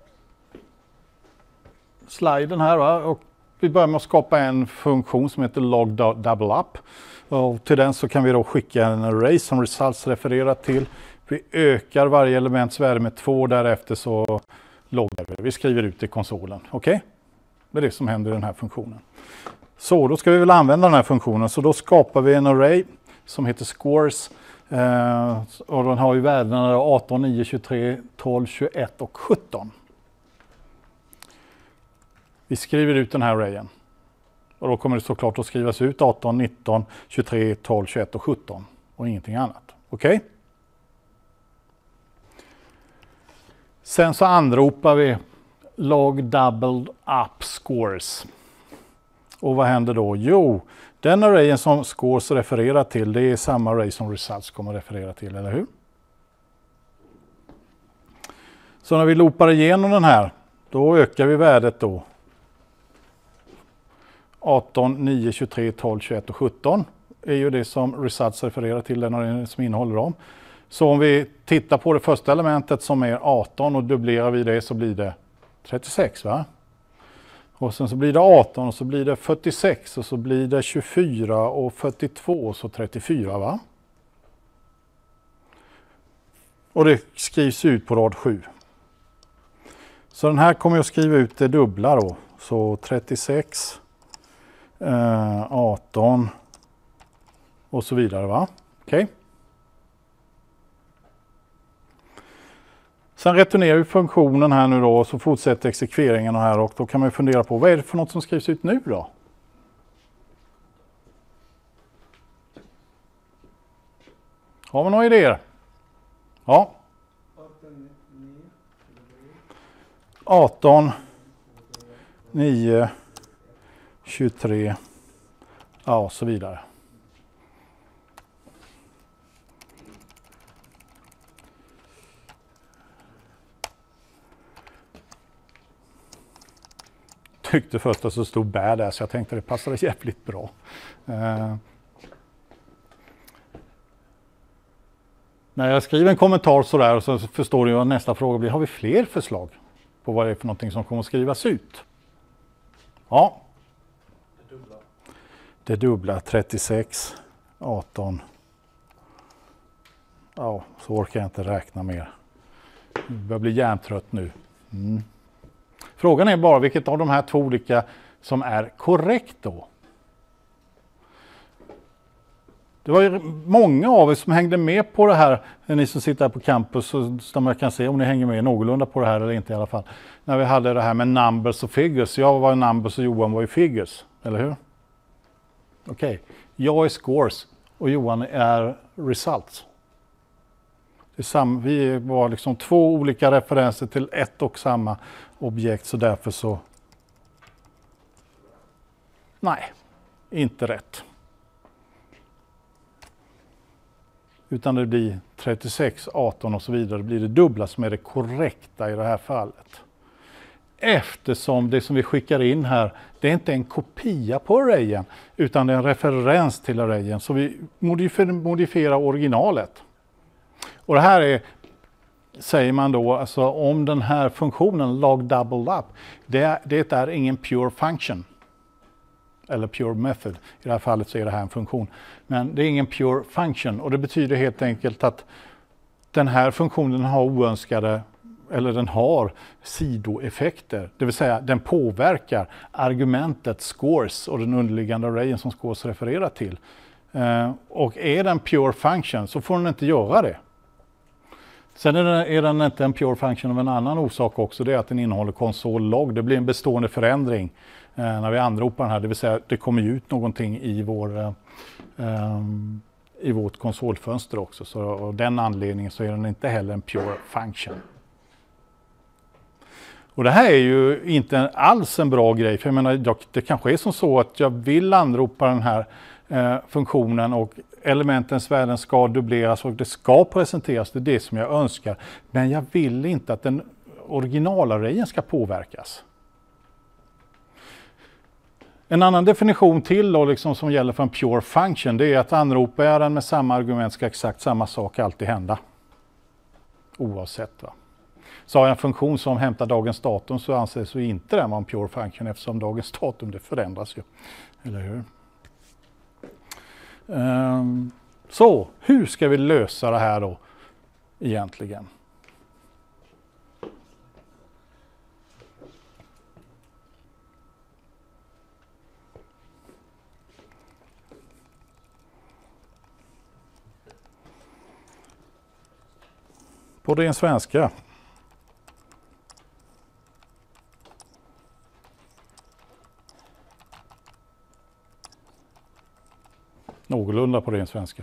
sliden här. Va? Och vi börjar med att skapa en funktion som heter log double up. Och till den så kan vi då skicka en array som results refererar till. Vi ökar varje elements värde med 2, därefter så loggar vi. Vi skriver ut i konsolen. Okej? Det är det som händer i den här funktionen. Så då ska vi väl använda den här funktionen. Så då skapar vi en array som heter scores. Och den har ju värdena 18, 9, 23, 12, 21 och 17. Vi skriver ut den här arrayen. Och då kommer det såklart att skrivas ut 18, 19, 23, 12, 21 och 17. Och ingenting annat. Okej? Sen så anropar vi log double up scores. Och vad händer då? Jo, den arrayen som scores refererar till, det är samma array som results kommer referera till, eller hur? Så när vi loopar igenom den här, då ökar vi värdet då. 18, 9, 23, 12, 21 och 17 är ju det som results refererar till, den arrayen som innehåller dem. Så om vi tittar på det första elementet som är 18 och dubblerar vi det så blir det 36, va? Och sen så blir det 18 och så blir det 46 och så blir det 24 och 42 och så 34, va? Och det skrivs ut på rad 7. Så den här kommer jag skriva ut det dubbla då. Så 36, 18 och så vidare, va? Okej. Sen returnerar vi funktionen här nu då och så fortsätter exekveringen här och då kan man fundera på vad är det för något som skrivs ut nu då? Har vi några idéer? Ja. 18, 9, 23, ja och så vidare. Tyckte först att det stod bad där så jag tänkte att det passade jävligt bra. När jag skriver en kommentar sådär så förstår du att nästa fråga blir, har vi fler förslag på vad det är för någonting som kommer att skrivas ut? Ja. Det dubbla 36, 18. Ja, så orkar jag inte räkna mer. Jag börjar bli hjärntrött nu. Frågan är bara vilket av de här två olika som är korrekt då. Det var ju många av er som hängde med på det här, ni som sitter här på campus, så man kan se om ni hänger med någorlunda på det här eller inte i alla fall. När vi hade det här med numbers och figures. Jag var numbers och Johan var ju figures, eller hur? Okej. Jag är scores och Johan är results. Vi var liksom två olika referenser till ett och samma objekt, så därför så... Nej, inte rätt. Utan det blir 36, 18 och så vidare. Det blir det dubbla som är det korrekta i det här fallet. Eftersom det som vi skickar in här, det är inte en kopia på arrayen, utan det är en referens till arrayen. Så vi modifierar originalet. Och det här är, säger man då, alltså om den här funktionen log double up, det är ingen pure function. Eller pure method. I det här fallet så är det här en funktion. Men det är ingen pure function och det betyder helt enkelt att den här funktionen har oönskade, eller den har sidoeffekter. Det vill säga den påverkar argumentet scores och den underliggande arrayen som scores refererar till. Och är den pure function så får den inte göra det. Sen är den inte en pure function av en annan orsak också, det är att den innehåller console log. Det blir en bestående förändring när vi anropar den här, det vill säga det kommer ut någonting i vårt konsolfönster också. Så av den anledningen så är den inte heller en pure function. Och det här är ju inte alls en bra grej, för jag menar, det kanske är som så att jag vill anropa den här funktionen och elementens värden ska dubbleras och det ska presenteras, det är det som jag önskar. Men jag vill inte att den originalarrayen ska påverkas. En annan definition till då, liksom, som gäller för en pure function, det är att anropar jag den med samma argument ska exakt samma sak alltid hända. Oavsett, va. Så har jag en funktion som hämtar dagens datum så anses ju inte den vara en pure function eftersom dagens datum det förändras ju. Eller hur? Så, hur ska vi lösa det här då egentligen? På ren svenska. Någorlunda på ren svenska.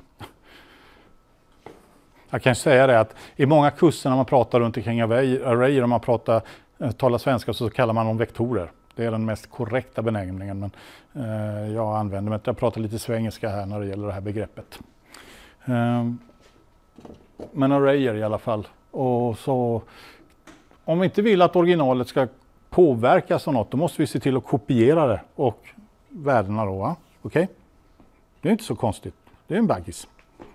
Jag kan säga det att i många kurser när man pratar runt omkring arrayer och man talar svenska så kallar man dem vektorer. Det är den mest korrekta benämningen, men jag använder mig. Jag pratar lite svengelska här när det gäller det här begreppet. Men arrayer i alla fall. Och så, om vi inte vill att originalet ska påverkas av något, då måste vi se till att kopiera det och värdena då. Va? Okej? Det är inte så konstigt. Det är en baggis.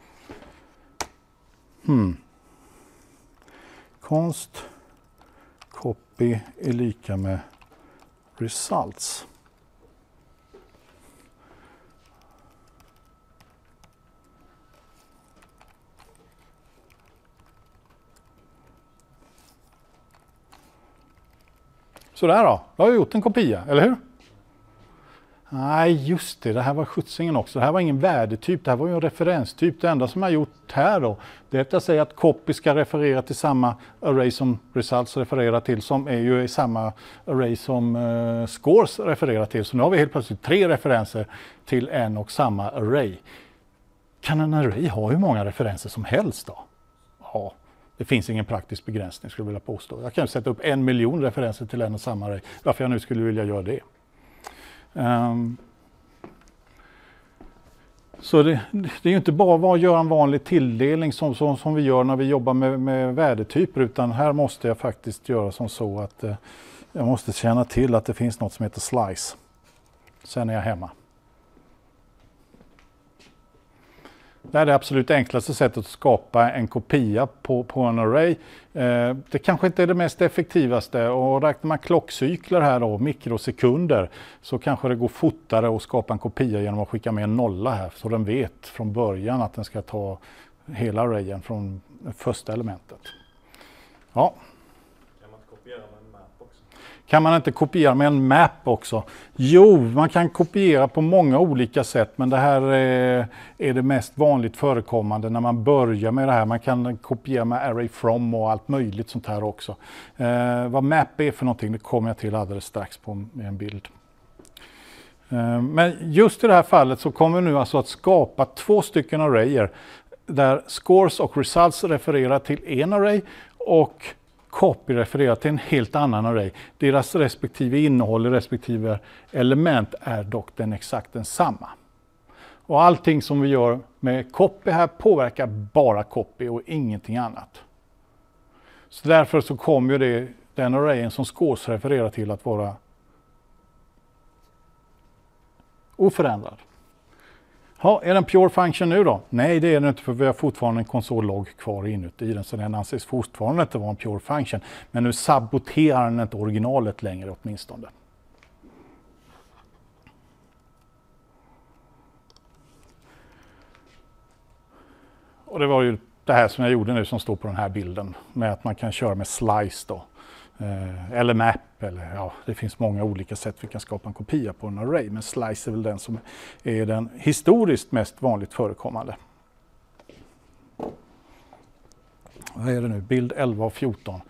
Const copy är lika med results. Sådär då, då har jag gjort en kopia, eller hur? Nej, just det, det här var skjutsingen också. Det här var ingen värdetyp, det här var ju en referenstyp. Det enda som jag gjort här då, det är att jag säger att copy ska referera till samma array som results refererar till, som är ju i samma array som scores refererar till. Så nu har vi helt plötsligt 3 referenser till en och samma array. Kan en array ha hur många referenser som helst då? Ja, det finns ingen praktisk begränsning skulle jag vilja påstå. Jag kan sätta upp 1 miljon referenser till en och samma array. Varför jag nu skulle vilja göra det. Så det är ju inte bara att göra en vanlig tilldelning som vi gör när vi jobbar med värdetyper, utan här måste jag faktiskt göra som så att jag måste känna till att det finns något som heter slice. Sen är jag hemma. Det är det absolut enklaste sättet att skapa en kopia på en array. Det kanske inte är det mest effektivaste, och räknar man klockcykler här då, mikrosekunder, så kanske det går fortare att skapa en kopia genom att skicka med en nolla här, så den vet från början att den ska ta hela arrayen från första elementet. Ja.
Kan man inte kopiera med en map också?
Kan man inte kopiera med en map också? Jo, man kan kopiera på många olika sätt, men det här är det mest vanligt förekommande när man börjar med det här. Man kan kopiera med array from och allt möjligt sånt här också. Vad map är för någonting, det kommer jag till alldeles strax på med en bild. Men just i det här fallet så kommer vi nu alltså att skapa 2 stycken arrayer där scores och results refererar till en array och copy refererar till en helt annan array. Deras respektive innehåll i respektive element är dock den exakt densamma. Och allting som vi gör med copy här påverkar bara copy och ingenting annat. Så därför så kommer ju den arrayen som scores refererar till att vara oförändrad. Ja, är den pure function nu då? Nej, det är den inte, för vi har fortfarande en konsol-logg kvar inuti den, så den anses fortfarande inte vara en pure function. Men nu saboterar den inte originalet längre åtminstone. Och det var ju det här som jag gjorde nu som står på den här bilden, med att man kan köra med slice då. Eller map, eller ja, det finns många olika sätt vi kan skapa en kopia på en array, men slice är väl den som är den historiskt mest vanligt förekommande. Vad är det nu? Bild 11 och 14.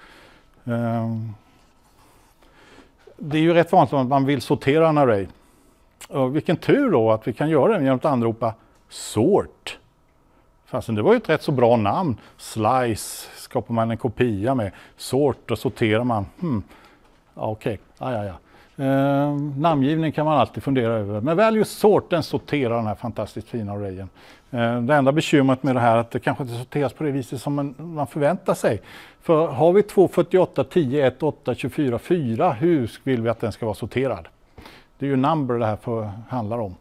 Det är ju rätt vanligt att man vill sortera en array. Och vilken tur då att vi kan göra det genom att anropa sort. Fastän det var ju ett rätt så bra namn. Slice skapar man en kopia med. Sort och sorterar man. Okej. Namngivning kan man alltid fundera över. Men väl just sorten sorterar den här fantastiskt fina arrayen. Det enda bekymret med det här är att det kanske inte sorteras på det viset som man förväntar sig. För har vi 248, 10, 1, 8, 24, 4, hur vill vi att den ska vara sorterad? Det är ju number det här handlar om.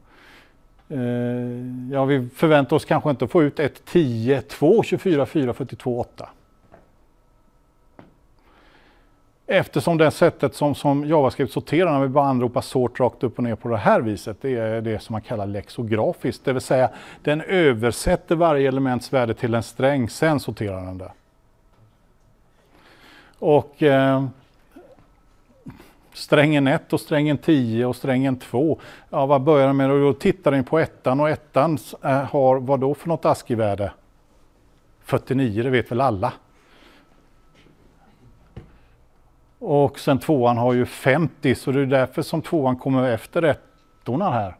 Ja, vi förväntar oss kanske inte att få ut 1, 10, 2, 24, 4, 42, 8. Eftersom det sättet som JavaScript sorterar när vi bara anropar sort rakt upp och ner på det här viset, det är det som man kallar lexografiskt. Det vill säga, den översätter varje elements värde till en sträng, sen sorterar den det. Och strängen 1 och strängen 10 och strängen 2. Ja, vad börjar den med? Då tittar den på ettan, och ettan har vad då för något ASCII-värde? 49, det vet väl alla. Och sen 2an har ju 50, så det är därför som 2an kommer efter ettorna här.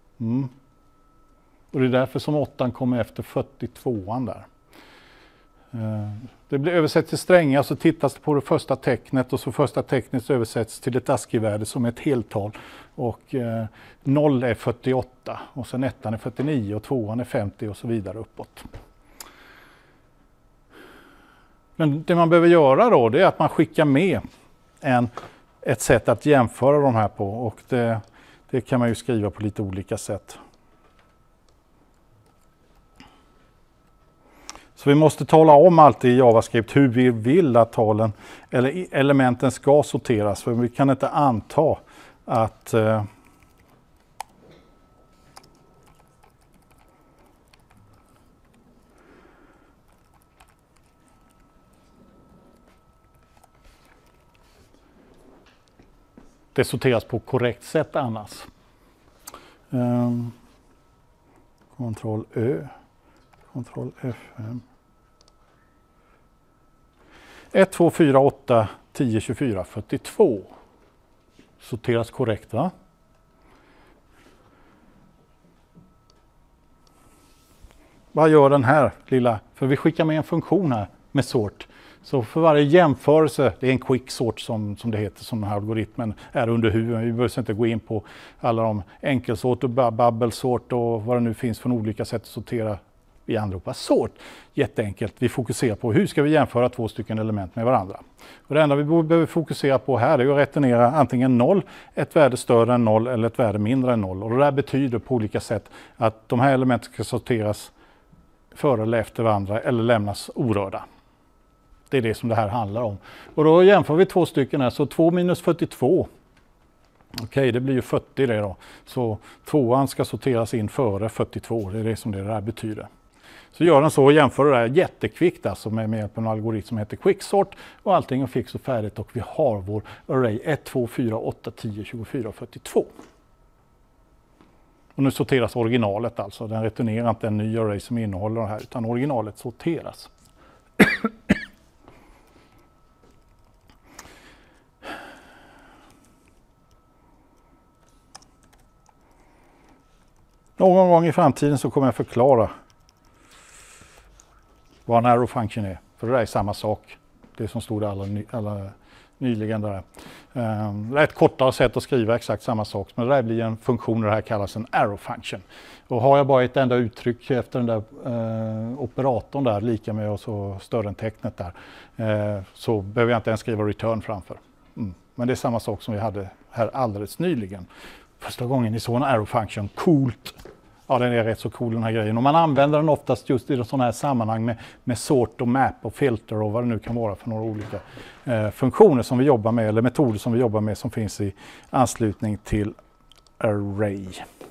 Och det är därför som 8an kommer efter 42an där. Det blir översatt till strängar, så tittas det på det första tecknet och så första tecknet översätts till ett ASCII-värde som är ett heltal. Och 0 är 48 och sen 1 är 49 och 2 är 50 och så vidare uppåt. Men det man behöver göra då, det är att man skickar med ett sätt att jämföra de här på, och det kan man ju skriva på lite olika sätt. Så vi måste tala om alltid i JavaScript hur vi vill att talen eller elementen ska sorteras, för vi kan inte anta att det sorteras på korrekt sätt annars. Ctrl Ö, Ctrl F5. 1, 2, 4, 8, 10, 24, 42. Sorteras korrekt, va? Vad gör den här lilla? För vi skickar med en funktion här med sort. Så för varje jämförelse, det är en quick sort som det heter, som den här algoritmen är under huvudet. Vi behöver inte gå in på alla de enkelsort och bubble sort och vad det nu finns för olika sätt att sortera. Vi anropar sort. Jätteenkelt. Vi fokuserar på hur ska vi jämföra två stycken element med varandra. Och det enda vi behöver fokusera på här är att returnera antingen 0, ett värde större än 0 eller ett värde mindre än 0. Och det där betyder på olika sätt att de här elementen ska sorteras före eller efter varandra eller lämnas orörda. Det är det som det här handlar om. Och då jämför vi två stycken här. Så 2 minus 42. Okej, det blir ju 40 det då. Så 2an ska sorteras in före 42. Det är det som det där betyder. Så gör den så och jämför det där jättekvickt, alltså med hjälp av en algoritm som heter quicksort. Och allting är fix och färdigt och vi har vår array 1, 2, 4, 8, 10, 24 och 42. Och nu sorteras originalet alltså. Den returnerar inte en ny array som innehåller det här, utan originalet sorteras. Någon gång i framtiden så kommer jag förklara vad en arrow function är. För det är samma sak. Det som stod alla nyligen där. Det är ett kortare sätt att skriva exakt samma sak. Men det där blir en funktion, det här kallas en arrow function. Och har jag bara ett enda uttryck efter den där operatorn där, lika med och så större än tecknet där, så behöver jag inte ens skriva return framför. Men det är samma sak som vi hade här alldeles nyligen. Första gången ni såg en arrow function, coolt. Ja, den är rätt så cool den här grejen. Och man använder den oftast just i sådana här sammanhang med sort och map och filter och vad det nu kan vara för några olika funktioner som vi jobbar med, eller metoder som vi jobbar med som finns i anslutning till array.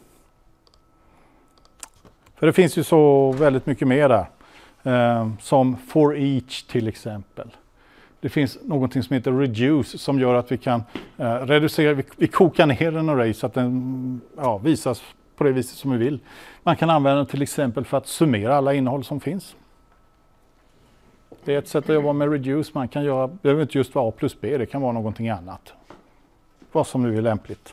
För det finns ju så väldigt mycket mer där. Som for each till exempel. Det finns någonting som heter reduce som gör att vi kan reducera, vi kokar ner en array så att den visas på det viset som vi vill. Man kan använda den till exempel för att summera alla innehåll som finns. Det är ett sätt att jobba med reduce. Man kan göra, det behöver inte just vara A plus B, det kan vara någonting annat. Vad som nu är lämpligt.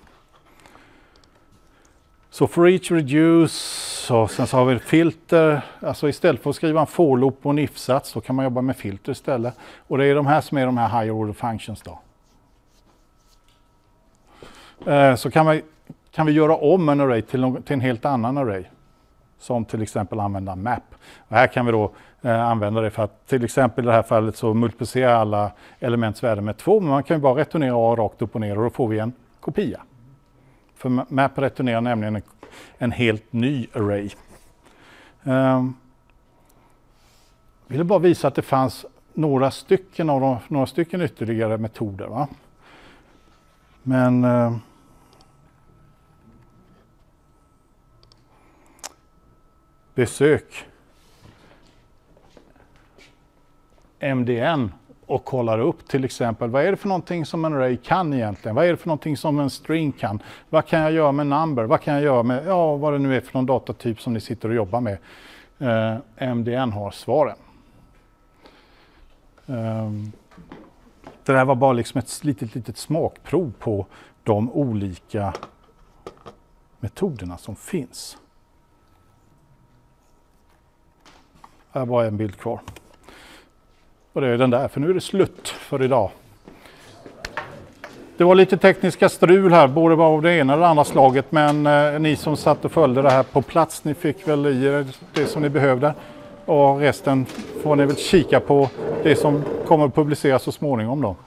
Så for each reduce, och sen så har vi filter. Alltså istället för att skriva en for loop och en if-sats så kan man jobba med filter istället. Och det är de här som är de här higher order functions då. Så kan vi göra om en array till en helt annan array. Som till exempel använda map. Och här kan vi då använda det för att till exempel i det här fallet så multiplicerar alla elements värde med 2. Men man kan ju bara returnera A rakt upp och ner och då får vi en kopia. För map returnerar nämligen en helt ny array. Jag ville bara visa att det fanns några stycken ytterligare metoder. Va? Men besök MDN och kollar upp till exempel vad är det för någonting som en array kan egentligen? Vad är det för någonting som en string kan? Vad kan jag göra med number? Vad kan jag göra med vad det nu är för någon datatyp som ni sitter och jobbar med? MDN har svaren. Det där var bara liksom ett litet smakprov på de olika metoderna som finns. Här var en bild kvar. Och det är den där, för nu är det slut för idag. Det var lite tekniska strul här, både av det ena och det andra slaget, men ni som satt och följde det här på plats, ni fick väl i er det som ni behövde. Och resten får ni väl kika på det som kommer att publiceras så småningom då.